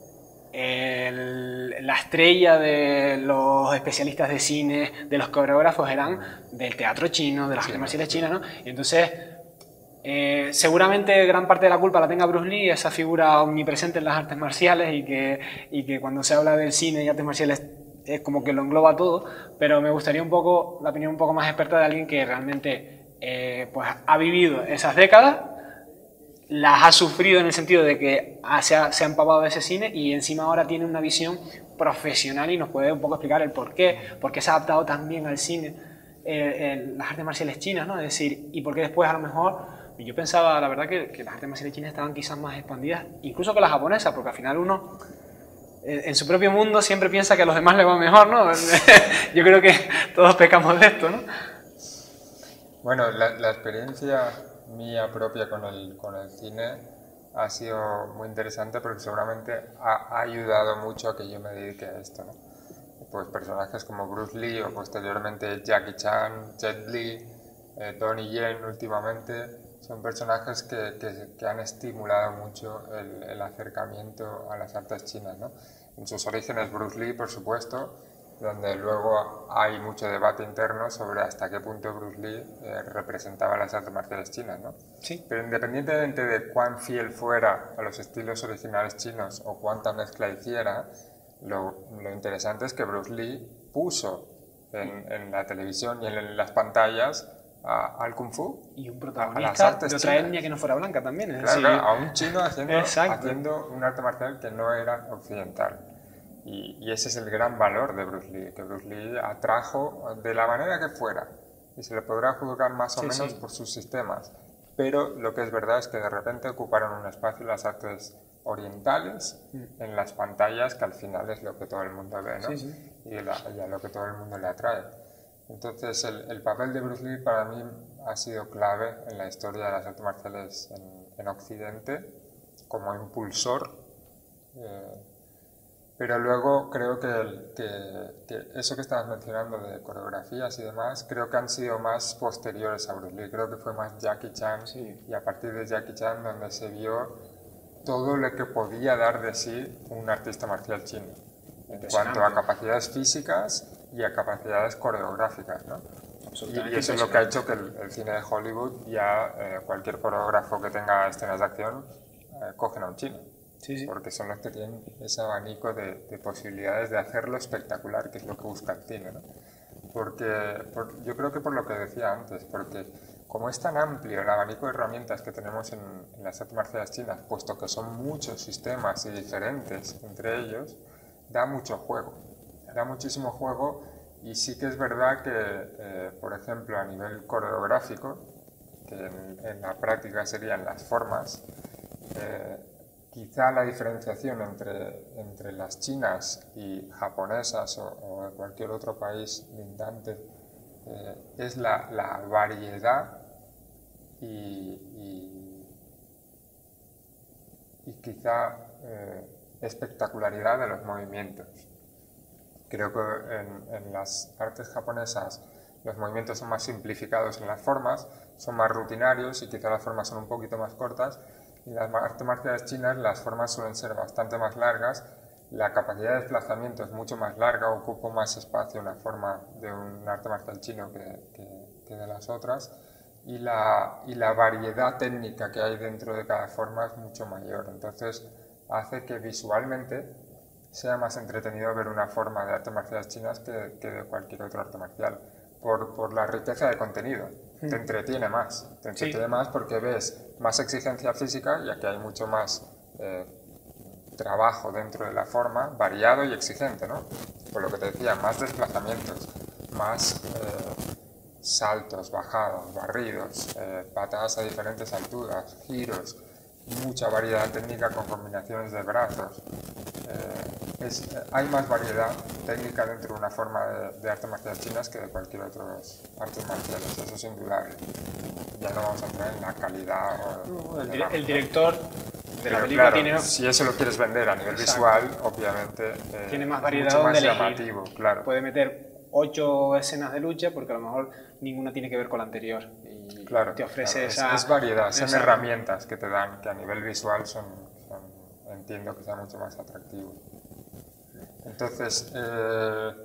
el, la estrella de los especialistas de cine, de los coreógrafos, eran del teatro chino, de las artes marciales chinas, ¿no? Y entonces, Eh, seguramente gran parte de la culpa la tenga Bruce Lee, esa figura omnipresente en las artes marciales y que, y que cuando se habla del cine y artes marciales es como que lo engloba todo, pero me gustaría un poco, la opinión un poco más experta de alguien que realmente eh, pues ha vivido esas décadas, las ha sufrido en el sentido de que ha, se, ha, se ha empapado de ese cine y encima ahora tiene una visión profesional y nos puede un poco explicar el por qué, por qué se ha adaptado tan bien al cine eh, eh, las artes marciales chinas, ¿no? Es decir, y por qué después a lo mejor... Yo pensaba, la verdad, que, que las artes marciales chinas estaban quizás más expandidas, incluso que las japonesas, porque al final uno, en su propio mundo, siempre piensa que a los demás les va mejor, ¿no? Yo creo que todos pecamos de esto, ¿no? Bueno, la, la experiencia mía propia con el, con el cine ha sido muy interesante porque seguramente ha, ha ayudado mucho a que yo me dedique a esto, ¿no? Pues personajes como Bruce Lee o posteriormente Jackie Chan, Jet Li, eh, Donnie Yen últimamente... Son personajes que, que, que han estimulado mucho el, el acercamiento a las artes chinas, ¿no? En sus orígenes Bruce Lee, por supuesto, donde luego hay mucho debate interno sobre hasta qué punto Bruce Lee eh, representaba las artes marciales chinas, ¿no? Sí. Pero independientemente de cuán fiel fuera a los estilos originales chinos o cuánta mezcla hiciera, lo, lo interesante es que Bruce Lee puso en, en la televisión y en las pantallas A, al Kung Fu y un protagonista de otra etnia que no fuera blanca también, es claro, decir, claro, a un chino haciendo, haciendo un arte marcial que no era occidental y, y ese es el gran valor de Bruce Lee, que Bruce Lee atrajo de la manera que fuera y se le podrá juzgar más o sí, menos sí. por sus sistemas, pero lo que es verdad es que de repente ocuparon un espacio las artes orientales mm. en las pantallas, que al final es lo que todo el mundo ve, ¿no? Sí, sí. Y, la, y a lo que todo el mundo le atrae. Entonces el, el papel de Bruce Lee para mí ha sido clave en la historia de las artes marciales en, en Occidente como impulsor, eh, pero luego creo que, el, que, que eso que estabas mencionando de coreografías y demás, creo que han sido más posteriores a Bruce Lee, creo que fue más Jackie Chan sí. y a partir de Jackie Chan donde se vio todo lo que podía dar de sí un artista marcial chino en cuanto a capacidades físicas y a capacidades coreográficas, ¿no? Y, y eso es lo que ha hecho que el, el cine de Hollywood ya eh, cualquier coreógrafo que tenga escenas de acción eh, cogen a un chino, sí, sí. porque son los que tienen ese abanico de, de posibilidades de hacerlo espectacular, que es lo que busca el cine, ¿no? Porque por, yo creo que por lo que decía antes, porque como es tan amplio el abanico de herramientas que tenemos en, en las artes marciales chinas, puesto que son muchos sistemas y diferentes entre ellos, da mucho juego, da muchísimo juego y sí que es verdad que, eh, por ejemplo, a nivel coreográfico, que en, en la práctica serían las formas, eh, quizá la diferenciación entre, entre las chinas y japonesas o, o de cualquier otro país lindante eh, es la, la variedad y, y, y quizá eh, espectacularidad de los movimientos. Creo que en, en las artes japonesas los movimientos son más simplificados en las formas, son más rutinarios y quizá las formas son un poquito más cortas. Y en las artes marciales chinas las formas suelen ser bastante más largas, la capacidad de desplazamiento es mucho más larga, ocupa más espacio una forma de un arte marcial chino que, que, que de las otras, y la, y la variedad técnica que hay dentro de cada forma es mucho mayor. Entonces hace que visualmente sea más entretenido ver una forma de artes marciales chinas que, que de cualquier otro arte marcial, por, por la riqueza de contenido. Mm. Te entretiene más, te entretiene sí. más porque ves más exigencia física, ya que hay mucho más eh, trabajo dentro de la forma, variado y exigente, ¿no? Por lo que te decía, más desplazamientos, más eh, saltos, bajadas, barridos, eh, patadas a diferentes alturas, giros, mucha variedad técnica con combinaciones de brazos. Eh, es, eh, hay más variedad técnica dentro de una forma de, de artes marciales chinas que de cualquier otro artes marciales, eso es indudable. Ya no vamos a entrar en la calidad o no, el, dire el director de la película claro, tiene... Si eso lo quieres vender a nivel Exacto. visual, obviamente eh, tiene más variedad es mucho más elegir. llamativo, claro. Puede meter ocho escenas de lucha porque a lo mejor ninguna tiene que ver con la anterior y claro, te ofrece claro. esa... Es, es variedad, son esa... herramientas que te dan que a nivel visual son, son entiendo que sea mucho más atractivo. Entonces, eh,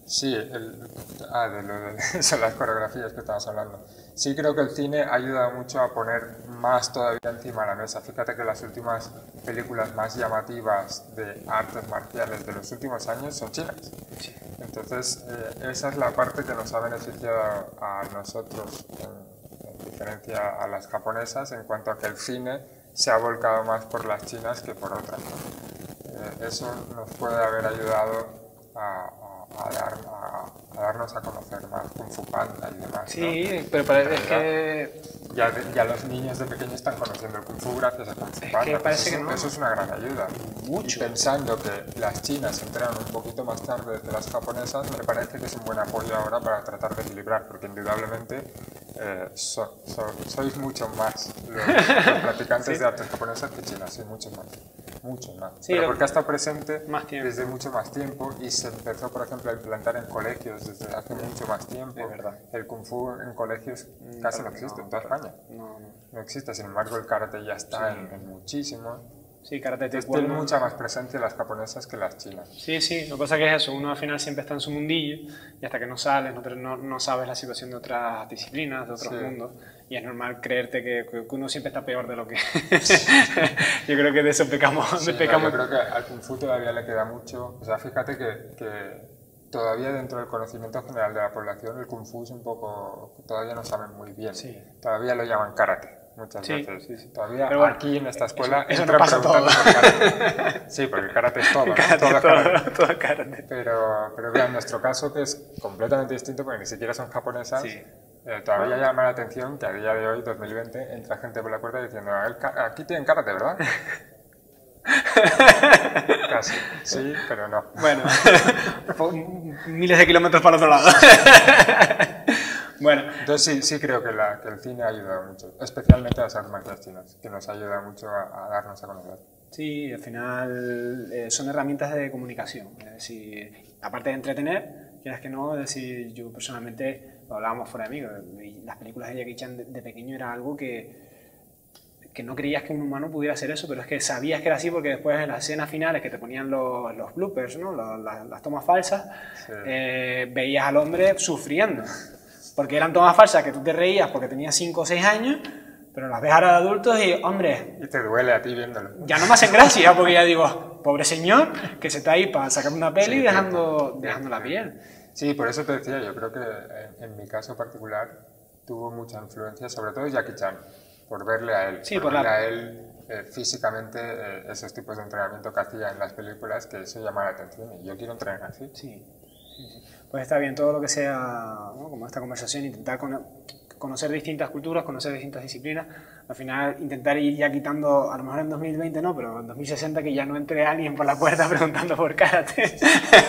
Sí, el, ah, de, lo de son las coreografías que estabas hablando. Sí creo que el cine ha ayudado mucho a poner más todavía encima de la mesa. Fíjate que las últimas películas más llamativas de artes marciales de los últimos años son chinas. Entonces, eh, esa es la parte que nos ha beneficiado a nosotros, en, en diferencia a las japonesas, en cuanto a que el cine se ha volcado más por las chinas que por otras. Eh, eso nos puede haber ayudado a, a, dar, a, a darnos a conocer más Kung Fu Panda y demás. Sí, ¿no? pero parece que... Ya, ya los niños de pequeños están conociendo el Kung Fu gracias a Kung Fu Panda. Es que parece eso, que no. Eso es una gran ayuda. Mucho. Y pensando que las chinas se enteran un poquito más tarde de las japonesas, me parece que es un buen apoyo ahora para tratar de equilibrar, porque indudablemente eh, so, so, sois mucho más los, los practicantes sí. de artes japonesas que chinas, sí, muchos más. Mucho más. Sí, pero porque ha estado presente desde mucho más tiempo y se empezó, por ejemplo, a implantar en colegios desde hace mucho más tiempo. Es verdad. El Kung Fu en colegios casi no existe, no, en toda España. No, no. No existe, sin embargo, el karate ya está sí. en, en muchísimos. Sí, karate te tiene mucha más presencia las japonesas que las chinas. Sí, sí, lo que pasa es que es eso, uno al final siempre está en su mundillo y hasta que no sales, no, no, no sabes la situación de otras disciplinas, de otros sí. mundos, y es normal creerte que, que uno siempre está peor de lo que... Yo creo que de eso pecamos. Sí, de pecamos. No, yo creo que al Kung Fu todavía le queda mucho, o sea, fíjate que, que todavía dentro del conocimiento general de la población el Kung Fu es un poco, todavía no saben muy bien, sí. todavía lo llaman karate. Muchas sí, veces. Sí, sí. Todavía bueno, aquí en esta escuela eso, eso no pasa todo. Por karate. Sí, porque el karate es todo. ¿no? Karate todo, es todo, karate. todo karate. Pero, pero vean, nuestro caso que es completamente distinto porque ni siquiera son japonesas, sí. eh, todavía ah. llama la atención que a día de hoy, dos mil veinte, entra gente por la puerta diciendo aquí tienen karate, ¿verdad? Casi, sí, pero no. Bueno, miles de kilómetros para el otro lado. Bueno. Entonces sí, sí creo que, la, que el cine ha ayudado mucho, especialmente a las artes marciales chinas, que nos ayuda mucho a, a darnos a conocer. Sí, al final eh, son herramientas de comunicación, es decir, aparte de entretener, quieras que no, es decir, yo personalmente, lo hablábamos fuera de mí, las películas de Jackie Chan de, de pequeño era algo que, que no creías que un humano pudiera hacer eso, pero es que sabías que era así porque después en las escenas finales que te ponían los, los bloopers, ¿no? las, las, las tomas falsas, sí. eh, veías al hombre sufriendo. Porque eran tomas falsas que tú te reías porque tenías cinco o seis años, pero las ves ahora de adultos y, hombre... Y te duele a ti viéndolo. Ya no me hacen gracia, porque ya digo, pobre señor, que se está ahí para sacar una peli sí, dejando, sí, dejando la piel. Sí, por eso te decía, yo creo que en, en mi caso particular tuvo mucha influencia, sobre todo Jackie Chan, por verle a él. Sí, por por verle la... a él eh, físicamente eh, esos tipos de entrenamiento que hacía en las películas, que eso llama la atención. Y yo quiero entrenar así. Sí. Pues está bien, todo lo que sea, ¿no? Como esta conversación, intentar con, conocer distintas culturas, conocer distintas disciplinas, al final intentar ir ya quitando, a lo mejor en dos mil veinte no, pero en dos mil sesenta que ya no entre alguien por la puerta preguntando por karate.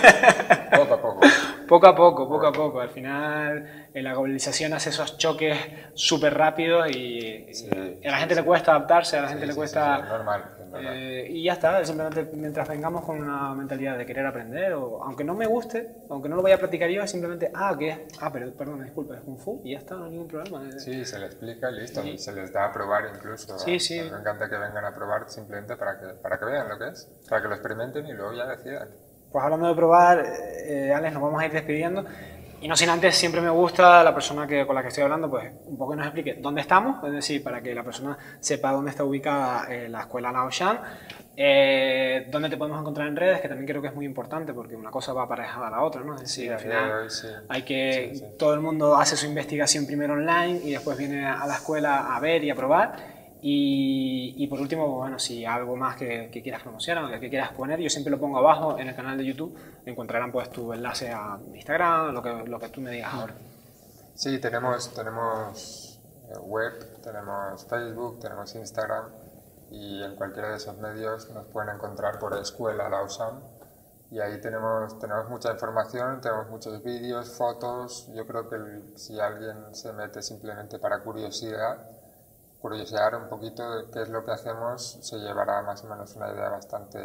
Poco a poco. Poco a poco, poco a poco. Al final eh, la globalización hace esos choques súper rápidos y, sí, y a la gente sí, le cuesta adaptarse, a la gente sí, le cuesta... Sí, sí, normal, normal. Eh, y ya está, simplemente mientras vengamos con una mentalidad de querer aprender, o aunque no me guste, aunque no lo vaya a practicar yo, es simplemente, ah, ¿qué es? Ah, pero, perdón, disculpa, es Kung Fu y ya está, no hay ningún problema. Sí, se le explica y listo, sí. se les da a probar incluso. Sí, sí. Me encanta que vengan a probar simplemente para que, para que vean lo que es, para que lo experimenten y luego ya decidan. Pues hablando de probar, eh, Alex, nos vamos a ir despidiendo. Y no sin antes, siempre me gusta la persona que, con la que estoy hablando, pues un poco nos explique dónde estamos, es decir, para que la persona sepa dónde está ubicada eh, la escuela Laoshan, eh, dónde te podemos encontrar en redes, que también creo que es muy importante porque una cosa va aparejada a la otra, ¿no? Es decir, sí, al final hoy, sí. hay que, sí, sí. todo el mundo hace su investigación primero online y después viene a la escuela a ver y a probar. Y, y por último, bueno, si algo más que, que quieras promocionar o que quieras poner, yo siempre lo pongo abajo en el canal de YouTube, encontrarán pues tu enlace a Instagram, lo que, lo que tú me digas ahora. Sí, tenemos, tenemos web, tenemos Facebook, tenemos Instagram y en cualquiera de esos medios nos pueden encontrar por Escuela Laoshan y ahí tenemos, tenemos mucha información, tenemos muchos vídeos, fotos. Yo creo que el, si alguien se mete simplemente para curiosidad, curiosear un poquito de qué es lo que hacemos, se llevará más o menos una idea bastante,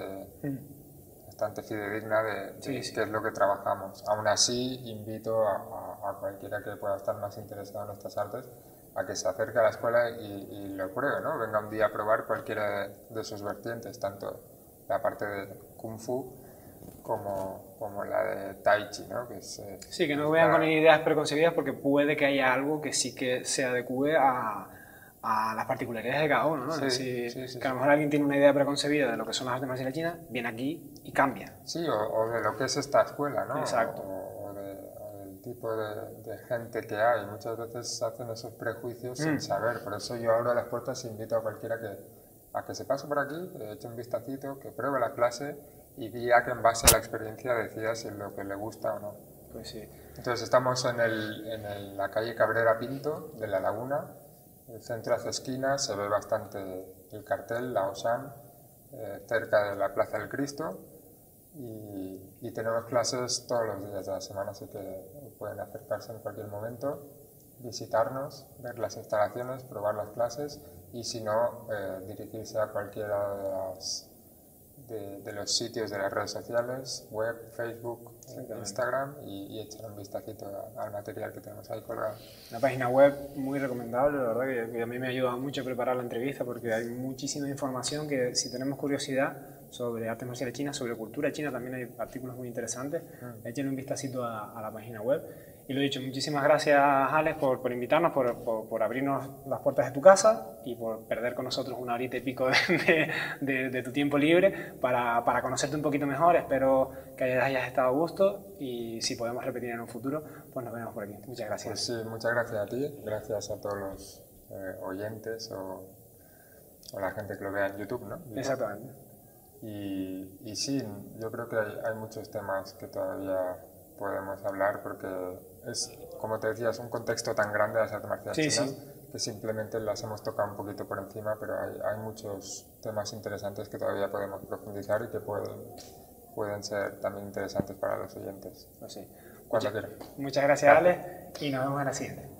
mm. bastante fidedigna de, de sí, sí. qué es lo que trabajamos. Aún así, invito a, a, a cualquiera que pueda estar más interesado en estas artes a que se acerque a la escuela y, y lo pruebe, ¿no? Venga un día a probar cualquiera de, de sus vertientes, tanto la parte de Kung Fu como, como la de Tai Chi, ¿no? Que es, eh, Sí, que no vean con ideas preconcebidas porque puede que haya algo que sí que se adecue a, a las particularidades de cada uno, ¿no? Sí, Es decir, sí, sí, que a lo sí. mejor alguien tiene una idea preconcebida de lo que son las artes marciales chinas, viene aquí y cambia. Sí, o, o de lo que es esta escuela, ¿no? Exacto. O, o de- o del tipo de, de gente que hay. Muchas veces hacen esos prejuicios sin Mm. saber. Por eso yo abro las puertas e invito a cualquiera que, a que se pase por aquí, que eche un vistacito, que pruebe la clase y ya que en base a la experiencia decida si es lo que le gusta o no. Pues sí. Entonces estamos en, el, en el- la calle Cabrera Pinto de La Laguna. El centro hace esquina, se ve bastante el cartel, la OSAM, eh, cerca de la Plaza del Cristo. Y, y tenemos clases todos los días de la semana, así que pueden acercarse en cualquier momento, visitarnos, ver las instalaciones, probar las clases y si no, eh, dirigirse a cualquiera de, las, de, de los sitios de las redes sociales, web, Facebook, Instagram y, y echar un vistacito a- al material que tenemos ahí colgado. La página web muy recomendable, la verdad que, que a mí me ha ayudado mucho a preparar la entrevista porque hay muchísima información que si tenemos curiosidad sobre artes marciales chinas, sobre cultura china, también hay artículos muy interesantes. Mm. Échenle un vistacito a, a la página web. Y lo dicho, muchísimas gracias Alex por, por invitarnos, por, por, por abrirnos las puertas de tu casa y por perder con nosotros una horita y pico de, de, de tu tiempo libre para, para conocerte un poquito mejor. Espero que hayas estado a gusto y si podemos repetir en un futuro, pues nos vemos por aquí. Muchas gracias. Pues sí, muchas gracias a ti, gracias a todos los eh, oyentes o, o la gente que lo vea en YouTube, ¿no? YouTube. Exactamente. Y, y sí, yo creo que hay, hay muchos temas que todavía podemos hablar porque es, como te decía, es un contexto tan grande de las artes marciales Sí, chinas sí. que simplemente las hemos tocado un poquito por encima, pero hay, hay muchos temas interesantes que todavía podemos profundizar y que pueden, pueden ser también interesantes para los oyentes. Pues sí. Cuando Muchas, quieran. muchas gracias Alex y nos vemos en la siguiente.